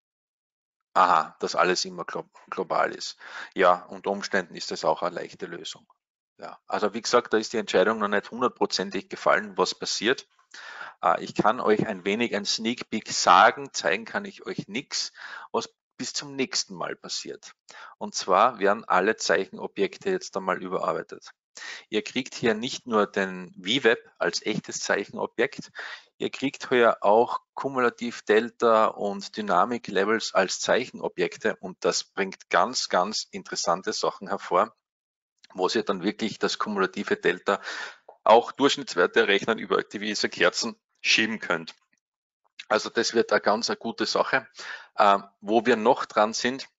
dass alles immer global ist. Ja, unter Umständen ist das auch eine leichte Lösung. Ja, also wie gesagt, da ist die Entscheidung noch nicht hundertprozentig gefallen, was passiert. Ich kann euch ein wenig ein Sneak Peek sagen, zeigen kann ich euch nichts, was bis zum nächsten Mal passiert. Und zwar werden alle Zeichenobjekte jetzt einmal überarbeitet. Ihr kriegt hier nicht nur den VWAP als echtes Zeichenobjekt, ihr kriegt hier auch Kumulativ Delta und Dynamic Levels als Zeichenobjekte und das bringt ganz, ganz interessante Sachen hervor, wo ihr dann wirklich das kumulative Delta auch Durchschnittswerte rechnen über gewisse Kerzen schieben könnt. Also das wird eine ganz eine gute Sache. Wo wir noch dran sind,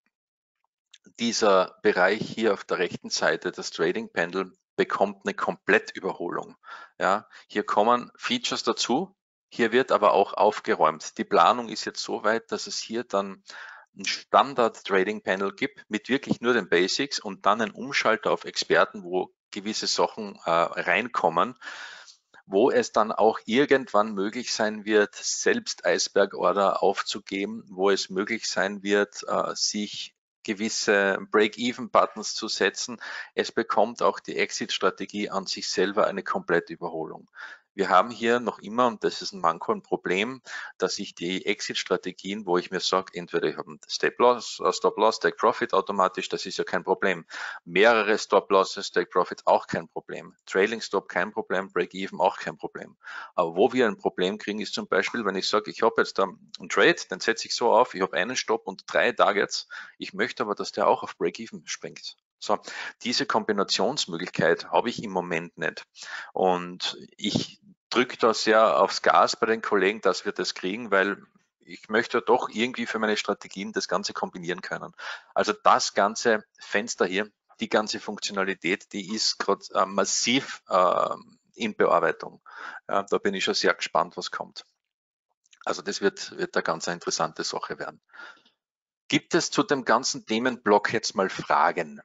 dieser Bereich hier auf der rechten Seite, das Trading Pendel, bekommt eine Komplettüberholung. Ja, hier kommen Features dazu, hier wird aber auch aufgeräumt. Die Planung ist jetzt so weit, dass es hier dann ein Standard Trading Panel gibt mit wirklich nur den Basics und dann einen Umschalter auf Experten, wo gewisse Sachen reinkommen, wo es dann auch irgendwann möglich sein wird, selbst Iceberg-Order aufzugeben, wo es möglich sein wird, sich gewisse Break-Even-Buttons zu setzen. Es bekommt auch die Exit-Strategie an sich selber eine komplette Überholung. Wir haben hier noch immer, und das ist ein Manko, ein Problem, dass ich die Exit-Strategien, wo ich mir sage, entweder ich habe einen Stop-Loss, Take-Profit automatisch, das ist ja kein Problem. Mehrere Stop-Losses, Take-Profit auch kein Problem. Trailing-Stop kein Problem, Break-Even auch kein Problem. Aber wo wir ein Problem kriegen, ist zum Beispiel, wenn ich sage, ich habe jetzt einen Trade, dann setze ich so auf, ich habe einen Stop und 3 Targets, ich möchte aber, dass der auch auf Break-Even springt. So, diese Kombinationsmöglichkeit habe ich im Moment nicht. Und ich drücke da sehr aufs Gas bei den Kollegen, dass wir das kriegen, weil ich möchte doch irgendwie für meine Strategien das Ganze kombinieren können. Also das ganze Fenster hier, die ganze Funktionalität, die ist gerade massiv in Bearbeitung. Da bin ich schon sehr gespannt, was kommt. Also das wird eine ganz interessante Sache werden. Gibt es zu dem ganzen Themenblock jetzt mal Fragen?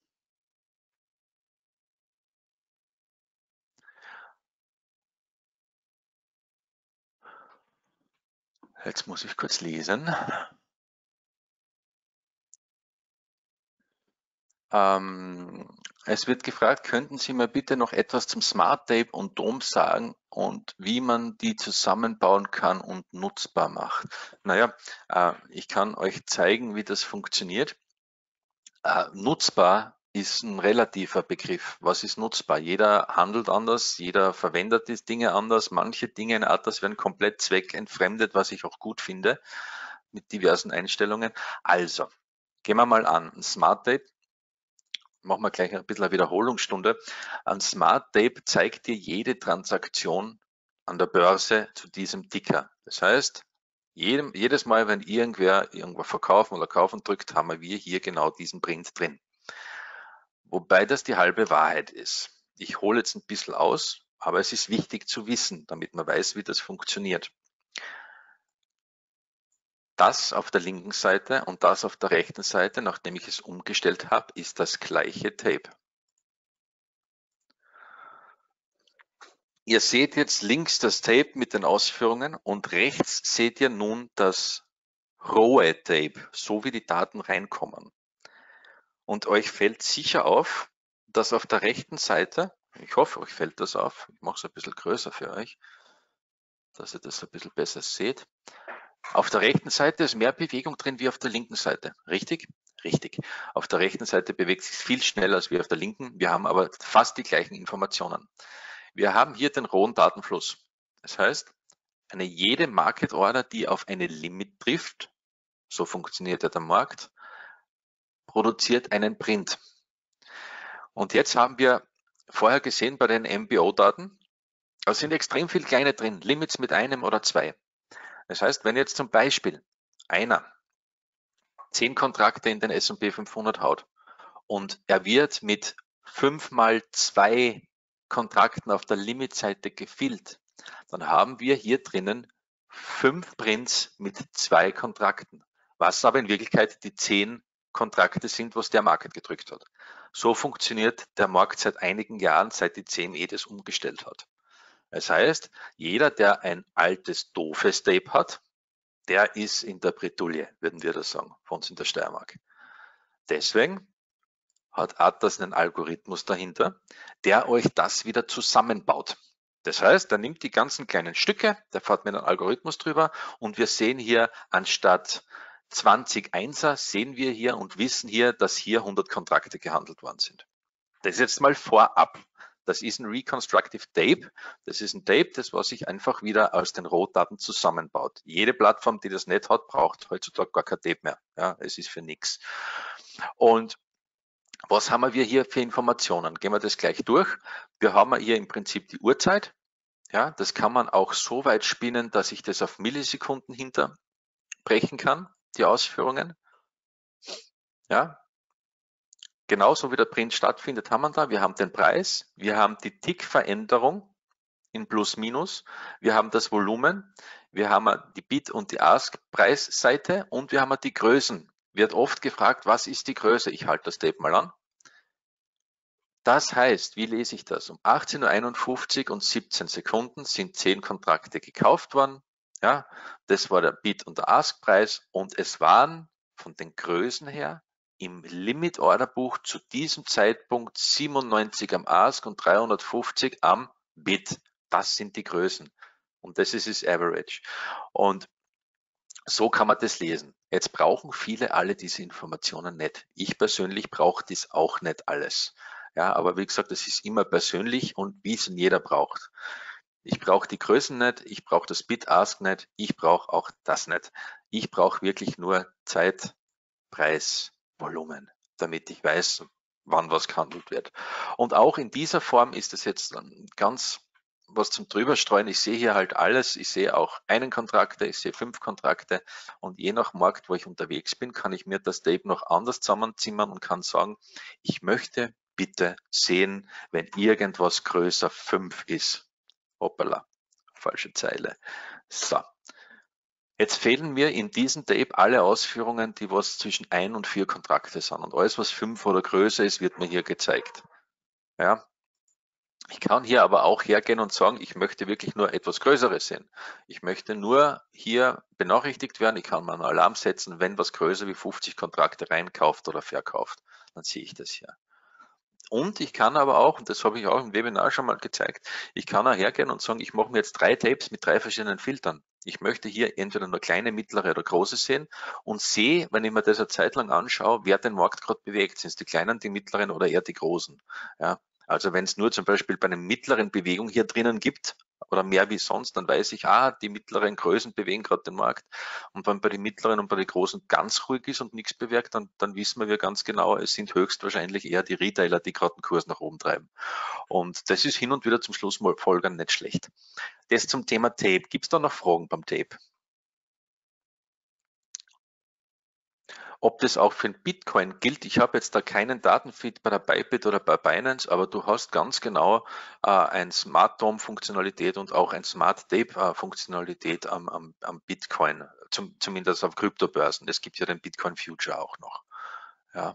Jetzt muss ich kurz lesen. Es wird gefragt, könnten Sie mir bitte noch etwas zum Smart Tape und DOM sagen und wie man die zusammenbauen kann und nutzbar macht? Naja, ich kann euch zeigen, wie das funktioniert. Nutzbar ist ein relativer Begriff. Was ist nutzbar? Jeder handelt anders, jeder verwendet die Dinge anders. Manche Dinge in Atas werden komplett zweckentfremdet, was ich auch gut finde, mit diversen Einstellungen. Also, gehen wir mal an. Ein Smart Tape, machen wir gleich ein bisschen eine Wiederholungsstunde. Ein Smart Tape zeigt dir jede Transaktion an der Börse zu diesem Ticker. Das heißt, jedes Mal, wenn irgendwer irgendwo verkaufen oder kaufen drückt, haben wir hier genau diesen Print drin. Wobei das die halbe Wahrheit ist. Ich hole jetzt ein bisschen aus, aber es ist wichtig zu wissen, damit man weiß, wie das funktioniert. Das auf der linken Seite und das auf der rechten Seite, nachdem ich es umgestellt habe, ist das gleiche Tape. Ihr seht jetzt links das Tape mit den Ausführungen und rechts seht ihr nun das rohe Tape, so wie die Daten reinkommen. Und euch fällt sicher auf, dass auf der rechten Seite, ich hoffe, euch fällt das auf, ich mache es ein bisschen größer für euch, dass ihr das ein bisschen besser seht. Auf der rechten Seite ist mehr Bewegung drin wie auf der linken Seite. Richtig? Richtig. Auf der rechten Seite bewegt sich viel schneller als wir auf der linken. Wir haben aber fast die gleichen Informationen. Wir haben hier den rohen Datenfluss. Das heißt, jede Market Order, die auf eine Limit trifft, so funktioniert ja der Markt, produziert einen Print. Und jetzt haben wir vorher gesehen bei den MBO-Daten, da sind extrem viele kleine drin, Limits mit einem oder zwei. Das heißt, wenn jetzt zum Beispiel einer 10 Kontrakte in den S&P 500 haut und er wird mit 5 mal 2 Kontrakten auf der Limitseite gefüllt, dann haben wir hier drinnen 5 Prints mit 2 Kontrakten, was aber in Wirklichkeit die 10 Kontrakte sind, was der Market gedrückt hat. So funktioniert der Markt seit einigen Jahren, seit die CME das umgestellt hat. Das heißt, jeder, der ein altes, doofes Tape hat, der ist in der Bredouille, würden wir das sagen, von uns in der Steiermark. Deswegen hat Atlas einen Algorithmus dahinter, der euch das wieder zusammenbaut. Das heißt, er nimmt die ganzen kleinen Stücke, der fährt mit einem Algorithmus drüber und wir sehen hier anstatt 20 Einser, sehen wir hier und wissen hier, dass hier 100 Kontrakte gehandelt worden sind. Das ist jetzt mal vorab. Das ist ein Reconstructive Tape. Das ist ein Tape, das was sich einfach wieder aus den Rohdaten zusammenbaut. Jede Plattform, die das nicht hat, braucht heutzutage gar kein Tape mehr. Ja, es ist für nichts. Und was haben wir hier für Informationen? Gehen wir das gleich durch. Wir haben hier im Prinzip die Uhrzeit. Ja, das kann man auch so weit spinnen, dass ich das auf Millisekunden hinterbrechen kann, die Ausführungen. Ja, genauso wie der Print stattfindet, haben wir da. Wir haben den Preis, wir haben die Tick-Veränderung in Plus Minus, wir haben das Volumen, wir haben die Bid- und die Ask-Preisseite und wir haben die Größen. Wird oft gefragt, was ist die Größe? Ich halte das Tape mal an. Das heißt, wie lese ich das? Um 18:51 Uhr und 17 Sekunden sind 10 Kontrakte gekauft worden. Ja, das war der Bid- und der Ask-Preis und es waren von den Größen her im Limit-Order-Buch zu diesem Zeitpunkt 97 am Ask und 350 am Bid. Das sind die Größen und das ist das Average. Und so kann man das lesen. Jetzt brauchen viele alle diese Informationen nicht. Ich persönlich brauche das auch nicht alles. Ja, aber wie gesagt, das ist immer persönlich und wie es jeder braucht. Ich brauche die Größen nicht, ich brauche das Bid-Ask nicht, ich brauche auch das nicht. Ich brauche wirklich nur Zeit, Preis, Volumen, damit ich weiß, wann was gehandelt wird. Und auch in dieser Form ist es jetzt ganz was zum Drüberstreuen. Ich sehe hier halt alles. Ich sehe auch einen Kontrakte, ich sehe 5 Kontrakte und je nach Markt, wo ich unterwegs bin, kann ich mir das Tape noch anders zusammenzimmern und kann sagen, ich möchte bitte sehen, wenn irgendwas größer 5 ist. Hoppala, falsche Zeile. So. Jetzt fehlen mir in diesem Tape alle Ausführungen, die was zwischen 1 und 4 Kontrakte sind. Und alles, was 5 oder größer ist, wird mir hier gezeigt. Ja. Ich kann hier aber auch hergehen und sagen, ich möchte wirklich nur etwas Größeres sehen. Ich möchte nur hier benachrichtigt werden. Ich kann mal einen Alarm setzen, wenn was größer wie 50 Kontrakte reinkauft oder verkauft. Dann sehe ich das hier. Und ich kann aber auch, und das habe ich auch im Webinar schon mal gezeigt, ich kann auch hergehen und sagen, ich mache mir jetzt 3 Tapes mit 3 verschiedenen Filtern. Ich möchte hier entweder nur kleine, mittlere oder große sehen und sehe, wenn ich mir das eine Zeit lang anschaue, wer den Markt gerade bewegt. Sind es die kleinen, die mittleren oder eher die großen? Ja, also wenn es nur zum Beispiel bei einer mittleren Bewegung hier drinnen gibt oder mehr wie sonst, dann weiß ich, die mittleren Größen bewegen gerade den Markt. Und wenn bei den mittleren und bei den großen ganz ruhig ist und nichts bewirkt, dann wissen wir ganz genau, es sind höchstwahrscheinlich eher die Retailer, die gerade den Kurs nach oben treiben. Und das ist hin und wieder zum Schlussfolgern nicht schlecht. Das zum Thema Tape. Gibt es da noch Fragen beim Tape? Ob das auch für den Bitcoin gilt, ich habe jetzt da keinen Datenfeed bei der Bybit oder bei Binance, aber du hast ganz genau ein Smart DOM Funktionalität und auch ein Smart Tape Funktionalität am Bitcoin, zumindest auf Kryptobörsen. Es gibt ja den Bitcoin Future auch noch. Ja.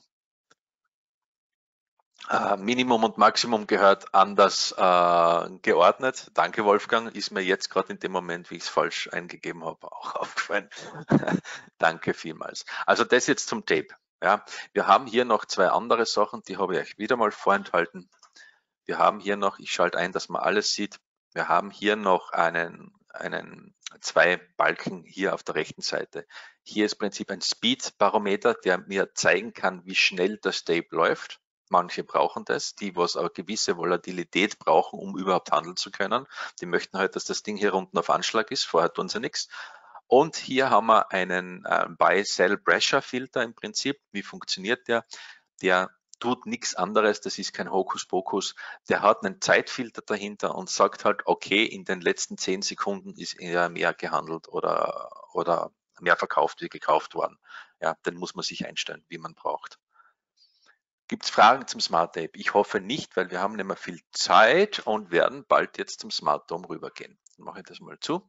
Minimum und Maximum gehört anders geordnet. Danke, Wolfgang. Ist mir jetzt gerade in dem Moment, wie ich es falsch eingegeben habe, auch aufgefallen. Danke vielmals. Also das jetzt zum Tape. Ja, wir haben hier noch 2 andere Sachen, die habe ich euch wieder mal vorenthalten. Wir haben hier noch, ich schalte ein, dass man alles sieht. Wir haben hier noch einen zwei Balken hier auf der rechten Seite. Hier ist im Prinzip ein Speed-Barometer, der mir zeigen kann, wie schnell das Tape läuft. Manche brauchen das, die was eine gewisse Volatilität brauchen, um überhaupt handeln zu können. Die möchten halt, dass das Ding hier unten auf Anschlag ist, vorher tun sie nichts. Und hier haben wir einen Buy-Sell-Pressure-Filter im Prinzip. Wie funktioniert der? Der tut nichts anderes, das ist kein Hokuspokus. Der hat einen Zeitfilter dahinter und sagt halt, okay, in den letzten 10 Sekunden ist eher mehr gehandelt oder mehr verkauft wie gekauft worden. Ja, den muss man sich einstellen, wie man braucht. Gibt es Fragen zum Smart Tape? Ich hoffe nicht, weil wir haben nicht mehr viel Zeit und werden bald jetzt zum Smart Dome rübergehen. Dann mache ich das mal zu.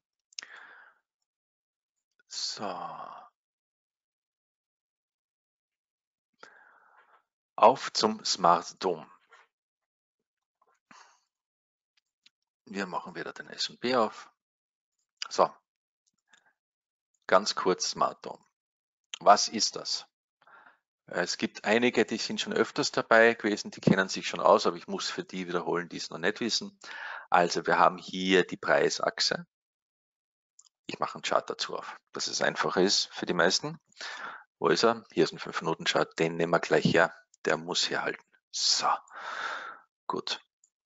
So. Auf zum Smart Dome. Wir machen wieder den S&P auf. So. Ganz kurz Smart Dome. Was ist das? Es gibt einige, die sind schon öfters dabei gewesen, die kennen sich schon aus, aber ich muss für die wiederholen, die es noch nicht wissen. Also wir haben hier die Preisachse. Ich mache einen Chart dazu auf, dass es einfacher ist für die meisten. Wo ist er? Hier ist ein 5-Minuten-Chart, den nehmen wir gleich her. Der muss hier halten. So, gut.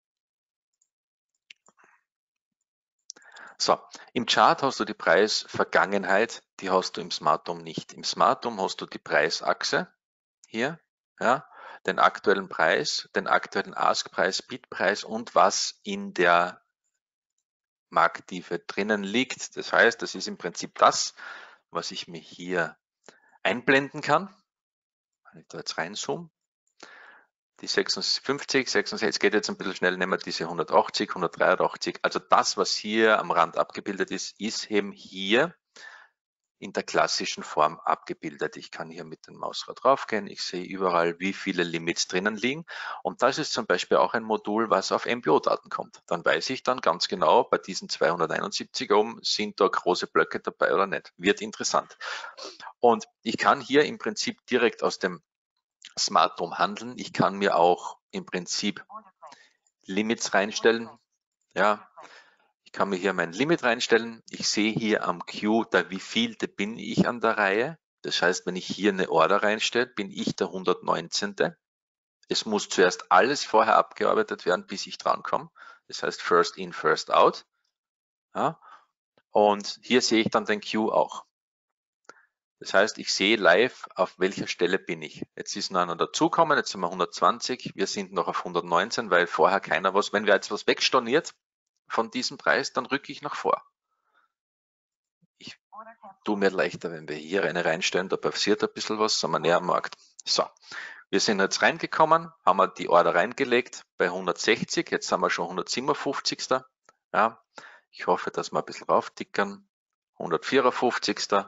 So, im Chart hast du die Preisvergangenheit, die hast du im Smart Dome nicht. Im Smart Dome hast du die Preisachse hier, ja, den aktuellen Preis, den aktuellen Ask-Preis, Bid-Preis und was in der Markttiefe drinnen liegt. Das heißt, das ist im Prinzip das, was ich mir hier einblenden kann. Wenn ich da jetzt reinzoome. Die 56, 66 geht jetzt ein bisschen schnell, nehmen wir diese 180, 183. Also das, was hier am Rand abgebildet ist, ist eben hier in der klassischen Form abgebildet. Ich kann hier mit dem Mausrad draufgehen. Ich sehe überall, wie viele Limits drinnen liegen. Und das ist zum Beispiel auch ein Modul, was auf MBO-Daten kommt. Dann weiß ich dann ganz genau, bei diesen 271 oben, sind da große Blöcke dabei oder nicht. Wird interessant. Und ich kann hier im Prinzip direkt aus dem Smart Dome handeln. Ich kann mir auch im Prinzip Limits reinstellen. Ja, ich kann mir hier mein Limit reinstellen. Ich sehe hier am Q, da wievielte bin ich an der Reihe. Das heißt, wenn ich hier eine Order reinstelle, bin ich der 119. Es muss zuerst alles vorher abgearbeitet werden, bis ich drankomme. Das heißt, first in, first out. Ja, und hier sehe ich dann den Q auch. Das heißt, ich sehe live, auf welcher Stelle bin ich. Jetzt ist noch einer dazugekommen, jetzt sind wir 120, wir sind noch auf 119, weil vorher keiner was, wenn wir jetzt was wegstorniert von diesem Preis, dann rücke ich nach vor. Ich tue mir leichter, wenn wir hier eine reinstellen, da passiert ein bisschen was, sind wir näher am Markt. So, wir sind jetzt reingekommen, haben wir die Order reingelegt bei 160, jetzt sind wir schon 157. Ja, ich hoffe, dass wir ein bisschen rauftickern. 154.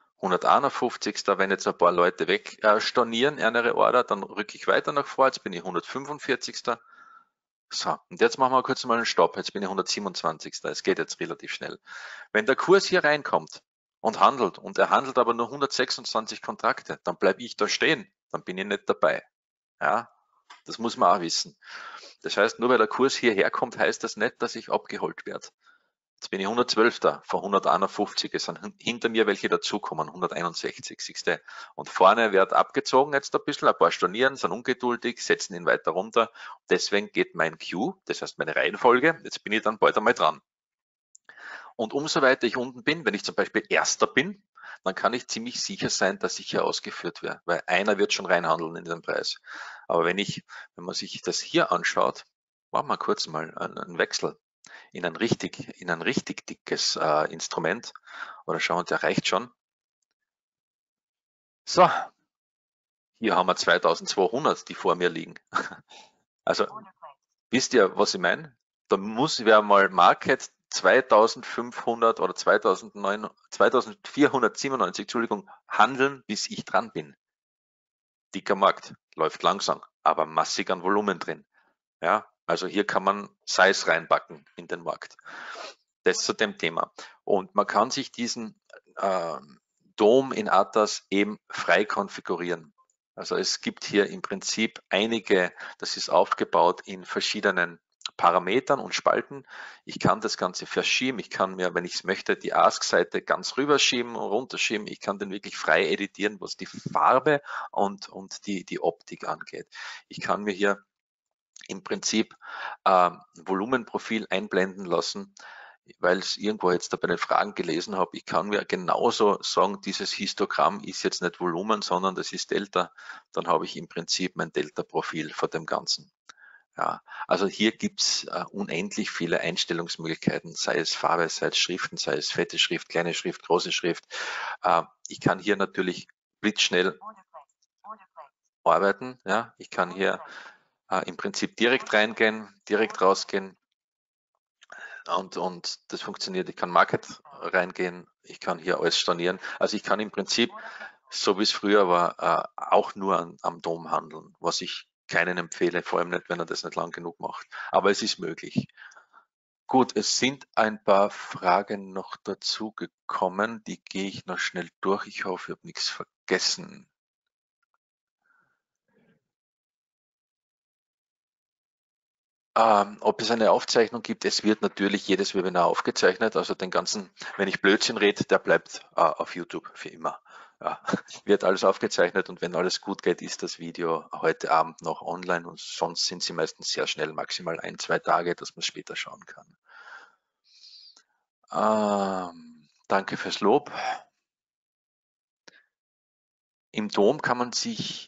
151. Wenn jetzt ein paar Leute wegstornieren, eine Order, dann rücke ich weiter nach vor, jetzt bin ich 145. So, und jetzt machen wir kurz mal einen Stopp, jetzt bin ich 127. Es geht jetzt relativ schnell. Wenn der Kurs hier reinkommt und handelt, und er handelt aber nur 126 Kontrakte, dann bleibe ich da stehen, dann bin ich nicht dabei. Ja, das muss man auch wissen. Das heißt, nur weil der Kurs hierher kommt, heißt das nicht, dass ich abgeholt werde. Jetzt bin ich 112. von 151. Es sind hinter mir welche dazukommen, 161. Siehste. Und vorne wird abgezogen jetzt ein bisschen, ein paar stornieren, sind ungeduldig, setzen ihn weiter runter. Deswegen geht mein Q, das heißt meine Reihenfolge, jetzt bin ich dann bald einmal dran. Und umso weiter ich unten bin, wenn ich zum Beispiel Erster bin, dann kann ich ziemlich sicher sein, dass ich hier ausgeführt werde, weil einer wird schon reinhandeln in den Preis. Aber wenn man sich das hier anschaut, machen wir kurz mal einen Wechsel in ein richtig dickes Instrument, oder schauen, der reicht schon. So, hier haben wir 2200, die vor mir liegen. Also, wisst ihr, was ich meine? Da muss ja mal Market 2500 oder 2497, Entschuldigung, handeln, bis ich dran bin. Dicker Markt, läuft langsam, aber massig an Volumen drin. Ja, also hier kann man Size reinbacken in den Markt. Das zu dem Thema. Und man kann sich diesen Dome in Atas eben frei konfigurieren. Also es gibt hier im Prinzip einige, das ist aufgebaut in verschiedenen Parametern und Spalten. Ich kann das Ganze verschieben. Ich kann mir, wenn ich es möchte, die Ask-Seite ganz rüberschieben und runterschieben. Ich kann den wirklich frei editieren, was die Farbe und die Optik angeht. Ich kann mir hier im Prinzip Volumenprofil einblenden lassen, weil ich es irgendwo jetzt da bei den Fragen gelesen habe. Ich kann mir genauso sagen, dieses Histogramm ist jetzt nicht Volumen, sondern das ist Delta. Dann habe ich im Prinzip mein Delta-Profil von dem Ganzen. Ja, also hier gibt's unendlich viele Einstellungsmöglichkeiten, sei es Farbe, sei es Schriften, sei es fette Schrift, kleine Schrift, große Schrift. Ich kann hier natürlich blitzschnell arbeiten. Ja, ich kann hier im Prinzip direkt reingehen, direkt rausgehen und das funktioniert. Ich kann Market reingehen, ich kann hier alles stornieren. Also ich kann im Prinzip, so wie es früher war, auch nur am DOM handeln, was ich keinen empfehle, vor allem nicht, wenn er das nicht lang genug macht. Aber es ist möglich. Gut, es sind ein paar Fragen noch dazu gekommen, die gehe ich noch schnell durch. Ich hoffe, ich habe nichts vergessen. Ob es eine Aufzeichnung gibt, es wird natürlich jedes Webinar aufgezeichnet, also den ganzen, wenn ich Blödsinn rede, der bleibt auf YouTube für immer. Ja, wird alles aufgezeichnet und wenn alles gut geht, ist das Video heute Abend noch online und sonst sind sie meistens sehr schnell, maximal 1-2 Tage, dass man später schauen kann. Danke fürs Lob. Im DOM kann man sich,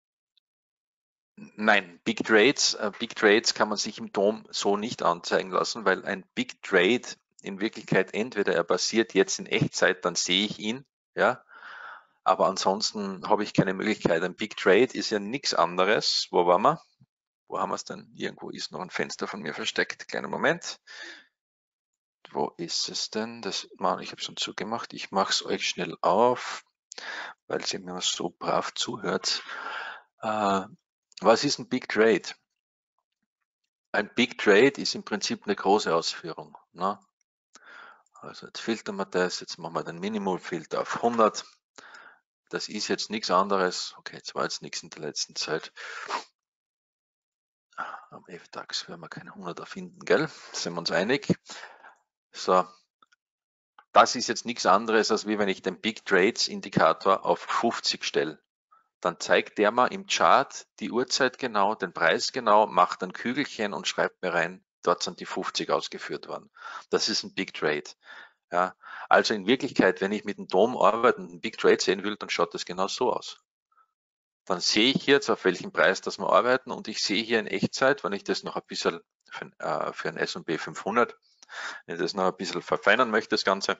nein, Big Trades kann man sich im DOM so nicht anzeigen lassen, weil ein Big Trade in Wirklichkeit entweder er passiert jetzt in Echtzeit, dann sehe ich ihn, ja, aber ansonsten habe ich keine Möglichkeit. Ein Big Trade ist ja nichts anderes. Wo waren wir? Wo haben wir es denn? Irgendwo ist noch ein Fenster von mir versteckt. Kleiner Moment. Wo ist es denn? Ich habe es schon zugemacht. Ich mache es euch schnell auf, weil ihr mir so brav zuhört. Was ist ein Big Trade? Ein Big Trade ist im Prinzip eine große Ausführung. Ne? Also jetzt filtern wir das, jetzt machen wir den Minimum-Filter auf 100. Das ist jetzt nichts anderes. Okay, jetzt war jetzt nichts in der letzten Zeit. Am FDAX werden wir keine 100er finden, gell? Sind wir uns einig? So, das ist jetzt nichts anderes, als wie wenn ich den Big Trades Indikator auf 50 stelle. Dann zeigt der mir im Chart die Uhrzeit genau, den Preis genau, macht ein Kügelchen und schreibt mir rein, dort sind die 50 ausgeführt worden. Das ist ein Big Trade. Ja, also in Wirklichkeit, wenn ich mit dem DOM arbeite und einen Big Trade sehen will, dann schaut das genau so aus. Dann sehe ich jetzt, auf welchen Preis das wir arbeiten und ich sehe hier in Echtzeit, wenn ich das noch ein bisschen für ein S&P 500, wenn ich das noch ein bisschen verfeinern möchte, das Ganze,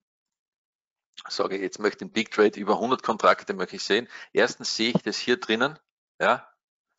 sage ich, jetzt möchte ich den Big Trade über 100 Kontrakte möchte ich sehen. Erstens sehe ich das hier drinnen, ja,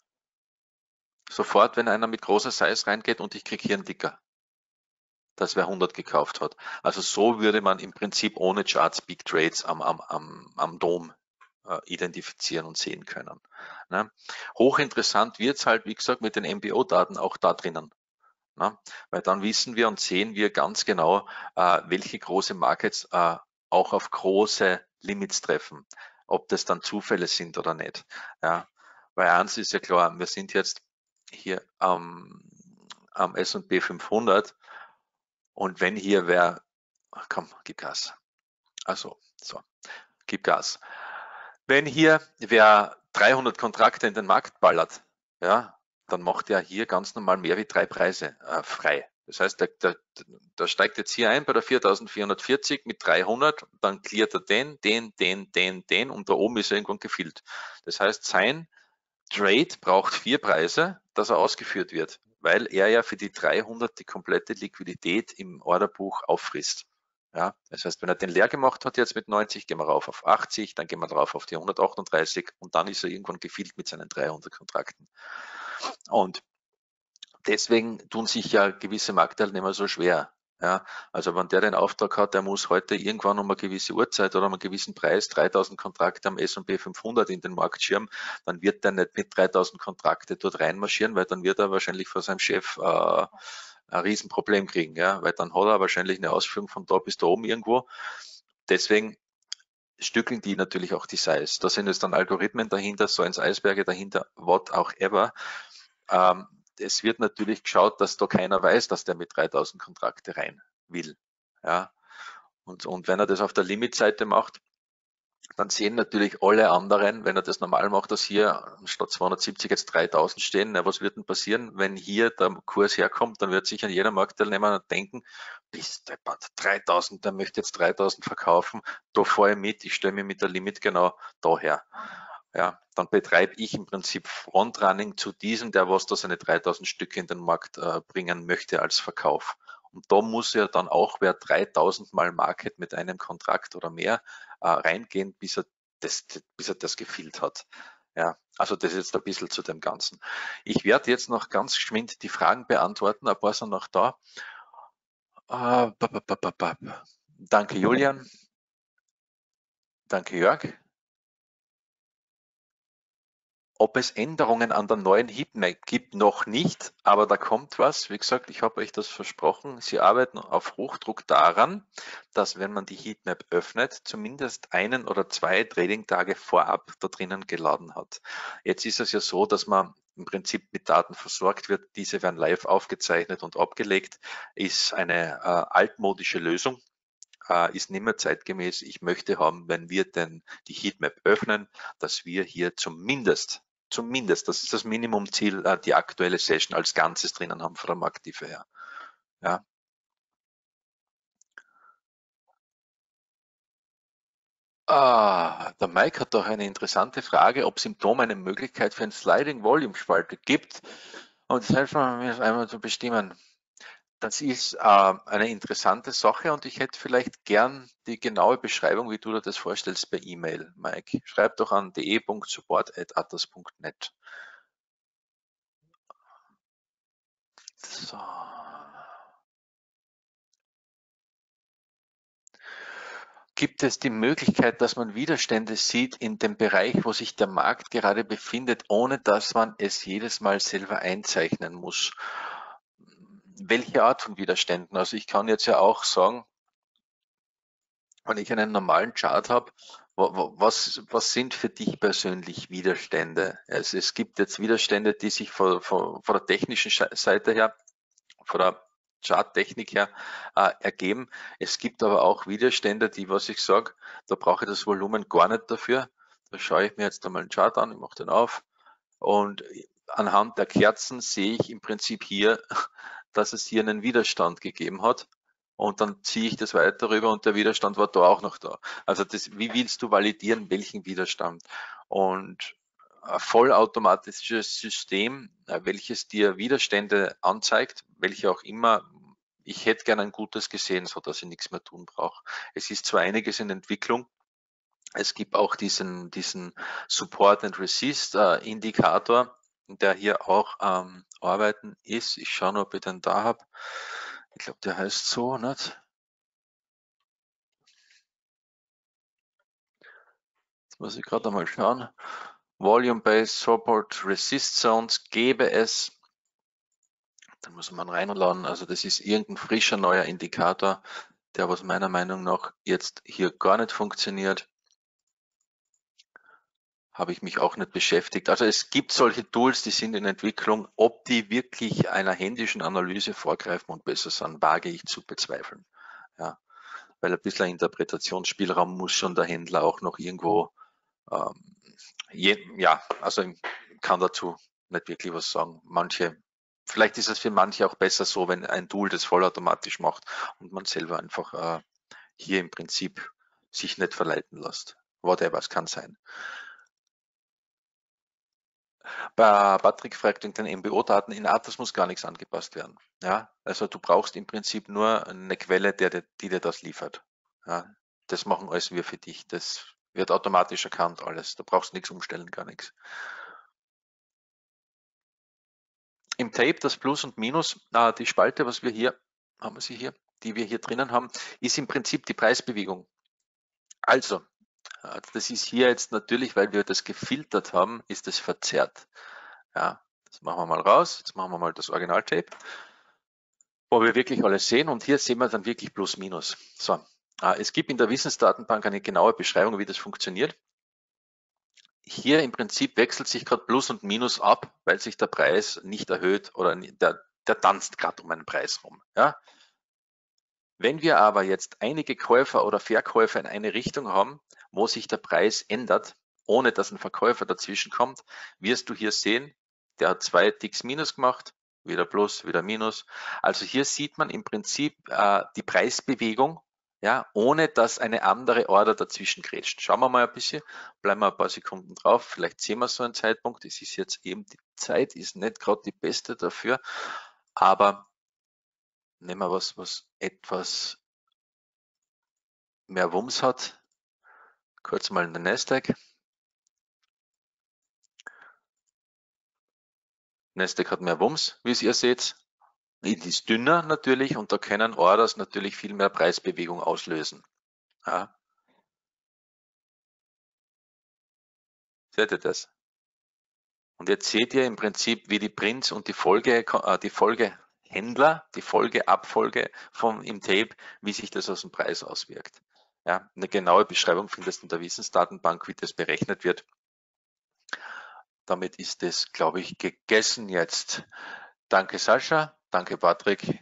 sofort, wenn einer mit großer Size reingeht und ich kriege hier einen Ticker, dass wer 100 gekauft hat. Also so würde man im Prinzip ohne Charts Big Trades am DOM identifizieren und sehen können. Ne? Hochinteressant wird es halt, wie gesagt, mit den MBO-Daten auch da drinnen. Ne? Weil dann wissen wir und sehen wir ganz genau, welche große Markets auch auf große Limits treffen, ob das dann Zufälle sind oder nicht. Ja? Weil eins ist ja klar, wir sind jetzt hier am S&P 500 und wenn hier wer, komm, gib Gas. Also, so, gib Gas. Wenn hier wer 300 Kontrakte in den Markt ballert, ja, dann macht er hier ganz normal mehr wie 3 Preise frei. Das heißt, der steigt jetzt hier ein bei der 4440 mit 300, dann cleart er den und da oben ist er irgendwann gefüllt. Das heißt, sein Trade braucht 4 Preise, dass er ausgeführt wird, weil er ja für die 300 die komplette Liquidität im Orderbuch auffrisst. Ja, das heißt, wenn er den leer gemacht hat jetzt mit 90, gehen wir rauf auf 80, dann gehen wir drauf auf die 138 und dann ist er irgendwann gefüllt mit seinen 300 Kontrakten. Und deswegen tun sich ja gewisse Marktteilnehmer so schwer. Ja, also wenn der den Auftrag hat, der muss heute irgendwann um eine gewisse Uhrzeit oder um einen gewissen Preis 3000 Kontrakte am S&P 500 in den Markt schirmen, dann wird der nicht mit 3000 Kontrakte dort reinmarschieren, weil dann wird er wahrscheinlich vor seinem Chef ein Riesenproblem kriegen, ja, weil dann hat er wahrscheinlich eine Ausführung von da bis da oben irgendwo. Deswegen stückeln die natürlich auch die Size. Da sind jetzt dann Algorithmen dahinter, so ins Eisberge dahinter, what auch ever. es wird natürlich geschaut, dass da keiner weiß, dass der mit 3000 Kontrakte rein will. Ja. Und wenn er das auf der Limit-Seite macht, dann sehen natürlich alle anderen, wenn er das normal macht, dass hier statt 270 jetzt 3000 stehen. Na, was wird denn passieren, wenn hier der Kurs herkommt? Dann wird sich an jeder Marktteilnehmer denken, bis 3000, der möchte jetzt 3000 verkaufen, da fahre ich mit, ich stelle mir mit der Limit genau daher. Ja, dann betreibe ich im Prinzip Frontrunning zu diesem, der was da seine 3000 Stücke in den Markt bringen möchte als Verkauf. Und da muss ja dann auch wer 3000 mal Market mit einem Kontrakt oder mehr reingehen, bis er das gefüllt hat. Ja, also das ist jetzt ein bisschen zu dem Ganzen. Ich werde jetzt noch ganz geschwind die Fragen beantworten, ein paar sind noch da. Danke Julian. Danke Jörg. Ob es Änderungen an der neuen Heatmap gibt, noch nicht, aber da kommt was. Wie gesagt, ich habe euch das versprochen. Sie arbeiten auf Hochdruck daran, dass wenn man die Heatmap öffnet, zumindest einen oder zwei Trading-Tage vorab da drinnen geladen hat. Jetzt ist es ja so, dass man im Prinzip mit Daten versorgt wird. Diese werden live aufgezeichnet und abgelegt. Ist eine altmodische Lösung. Ist nicht mehr zeitgemäß. Ich möchte haben, wenn wir denn die Heatmap öffnen, dass wir hier zumindest, das ist das Minimumziel, die aktuelle Session als Ganzes drinnen haben von der Markttiefe her. Ja. Der Mike hat doch eine interessante Frage, ob es im DOM eine Möglichkeit für ein Sliding Volume Spalte gibt. Und das helfen wir mir einmal zu bestimmen. Das ist eine interessante Sache und ich hätte vielleicht gern die genaue Beschreibung, wie du dir das vorstellst, per E-Mail, Mike. Schreib doch an de.support@atlas.net. So. Gibt es die Möglichkeit, dass man Widerstände sieht in dem Bereich, wo sich der Markt gerade befindet, ohne dass man es jedes Mal selber einzeichnen muss? Welche Art von Widerständen? Also ich kann jetzt ja auch sagen, wenn ich einen normalen Chart habe, was sind für dich persönlich Widerstände? Also es gibt jetzt Widerstände, die sich von der technischen Seite her, von der Charttechnik her ergeben. Es gibt aber auch Widerstände, die, was ich sage, da brauche ich das Volumen gar nicht dafür. Da schaue ich mir jetzt einmal einen Chart an, ich mache den auf und anhand der Kerzen sehe ich im Prinzip hier, dass es hier einen Widerstand gegeben hat. Und dann ziehe ich das weiter rüber und der Widerstand war da auch noch da. Also wie willst du validieren, welchen Widerstand? Und ein vollautomatisches System, welches dir Widerstände anzeigt, welche auch immer, ich hätte gerne ein gutes gesehen, so dass ich nichts mehr tun brauche. Es ist zwar einiges in Entwicklung, es gibt auch diesen Support and Resist Indikator, der hier auch arbeiten ist. Ich schaue nur, ob ich den da habe. Ich glaube, der heißt so, nicht? Jetzt muss ich gerade einmal schauen. Volume-Based Support Resist Zones gäbe es. Dann muss man reinladen. Also das ist irgendein frischer neuer Indikator, der was meiner Meinung nach jetzt hier gar nicht funktioniert. Habe ich mich auch nicht beschäftigt. Also es gibt solche Tools, die sind in Entwicklung. Ob die wirklich einer händischen Analyse vorgreifen und besser sind, wage ich zu bezweifeln. Ja, weil ein bisschen Interpretationsspielraum muss schon der Händler auch noch irgendwo, ja, also ich kann dazu nicht wirklich was sagen. Vielleicht ist es für manche auch besser so, wenn ein Tool das vollautomatisch macht und man selber einfach hier im Prinzip sich nicht verleiten lässt. Whatever, es kann sein. Patrick fragt wegen den MBO-Daten, in Atlas muss gar nichts angepasst werden. Ja, also du brauchst im Prinzip nur eine Quelle, die dir das liefert. Ja, das machen alles wir für dich. Das wird automatisch erkannt alles. Da brauchst du nichts umstellen, gar nichts. Im Tape das Plus und Minus, die Spalte, was wir hier, haben wir sie hier, die wir hier drinnen haben, ist im Prinzip die Preisbewegung. Also, das ist hier jetzt natürlich, weil wir das gefiltert haben, ist es verzerrt. Ja, das machen wir mal raus. Jetzt machen wir mal das Originaltape, wo wir wirklich alles sehen. Und hier sehen wir dann wirklich Plus, Minus. So, es gibt in der Wissensdatenbank eine genaue Beschreibung, wie das funktioniert. hier im Prinzip wechselt sich gerade Plus und Minus ab, weil sich der Preis nicht erhöht oder der tanzt gerade um einen Preis rum. Ja? Wenn wir aber jetzt einige Käufer oder Verkäufer in eine Richtung haben, wo sich der Preis ändert, ohne dass ein Verkäufer dazwischen kommt, wirst du hier sehen, der hat 2 Ticks Minus gemacht, wieder Plus, wieder Minus. Also hier sieht man im Prinzip die Preisbewegung, ja, ohne dass eine andere Order dazwischen grätscht. Schauen wir mal ein bisschen, bleiben wir ein paar Sekunden drauf, vielleicht sehen wir so einen Zeitpunkt. Es ist jetzt eben, die Zeit ist nicht gerade die beste dafür, aber nehmen wir was etwas mehr Wumms hat. Kurz mal in den Nasdaq. Nasdaq hat mehr Wumms, wie ihr seht. Es ist dünner natürlich und da können Orders natürlich viel mehr Preisbewegung auslösen. Ja. Seht ihr das? Und jetzt seht ihr im Prinzip, wie die Prints und die Folgehändler, die Folgeabfolge im Tape, wie sich das aus dem Preis auswirkt. Ja, eine genaue Beschreibung findest du in der Wissensdatenbank, wie das berechnet wird. Damit ist es, glaube ich, gegessen jetzt. Danke Sascha, danke Patrick.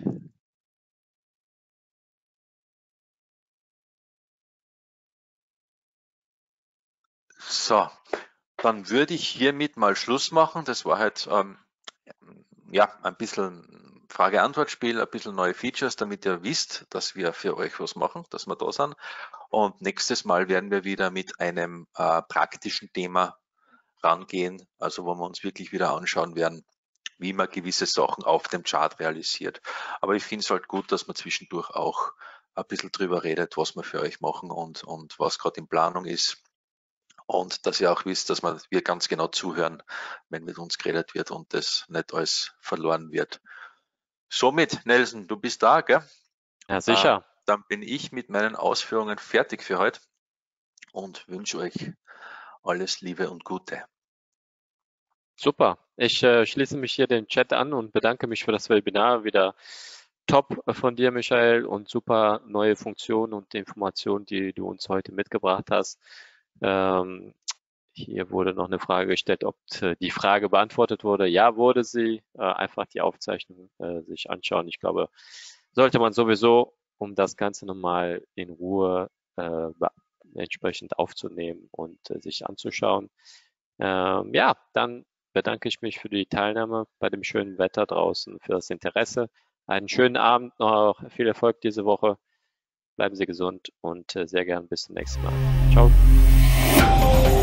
So, dann würde ich hiermit mal Schluss machen. Das war halt ja ein bisschen Frage-Antwort-Spiel, ein bisschen neue Features, damit ihr wisst, dass wir für euch was machen, dass wir da sind. Und nächstes Mal werden wir wieder mit einem praktischen Thema rangehen, also wo wir uns wirklich wieder anschauen werden, wie man gewisse Sachen auf dem Chart realisiert. Aber ich finde es halt gut, dass man zwischendurch auch ein bisschen drüber redet, was wir für euch machen und was gerade in Planung ist. Und dass ihr auch wisst, dass wir ganz genau zuhören, wenn mit uns geredet wird und das nicht alles verloren wird. Somit, Nelson, du bist da, gell? Ja, sicher. Dann bin ich mit meinen Ausführungen fertig für heute und wünsche euch alles Liebe und Gute. Super. Ich schließe mich hier den Chat an und bedanke mich für das Webinar. Wieder top von dir, Michael, und super neue Funktionen und Informationen, die du uns heute mitgebracht hast. Hier wurde noch eine Frage gestellt, ob die Frage beantwortet wurde. Ja, wurde sie. Einfach die Aufzeichnung sich anschauen. Ich glaube, sollte man sowieso, um das Ganze nochmal in Ruhe entsprechend aufzunehmen und sich anzuschauen. Ja, dann bedanke ich mich für die Teilnahme bei dem schönen Wetter draußen, für das Interesse. Einen schönen Abend noch, viel Erfolg diese Woche. Bleiben Sie gesund und sehr gern bis zum nächsten Mal. Ciao.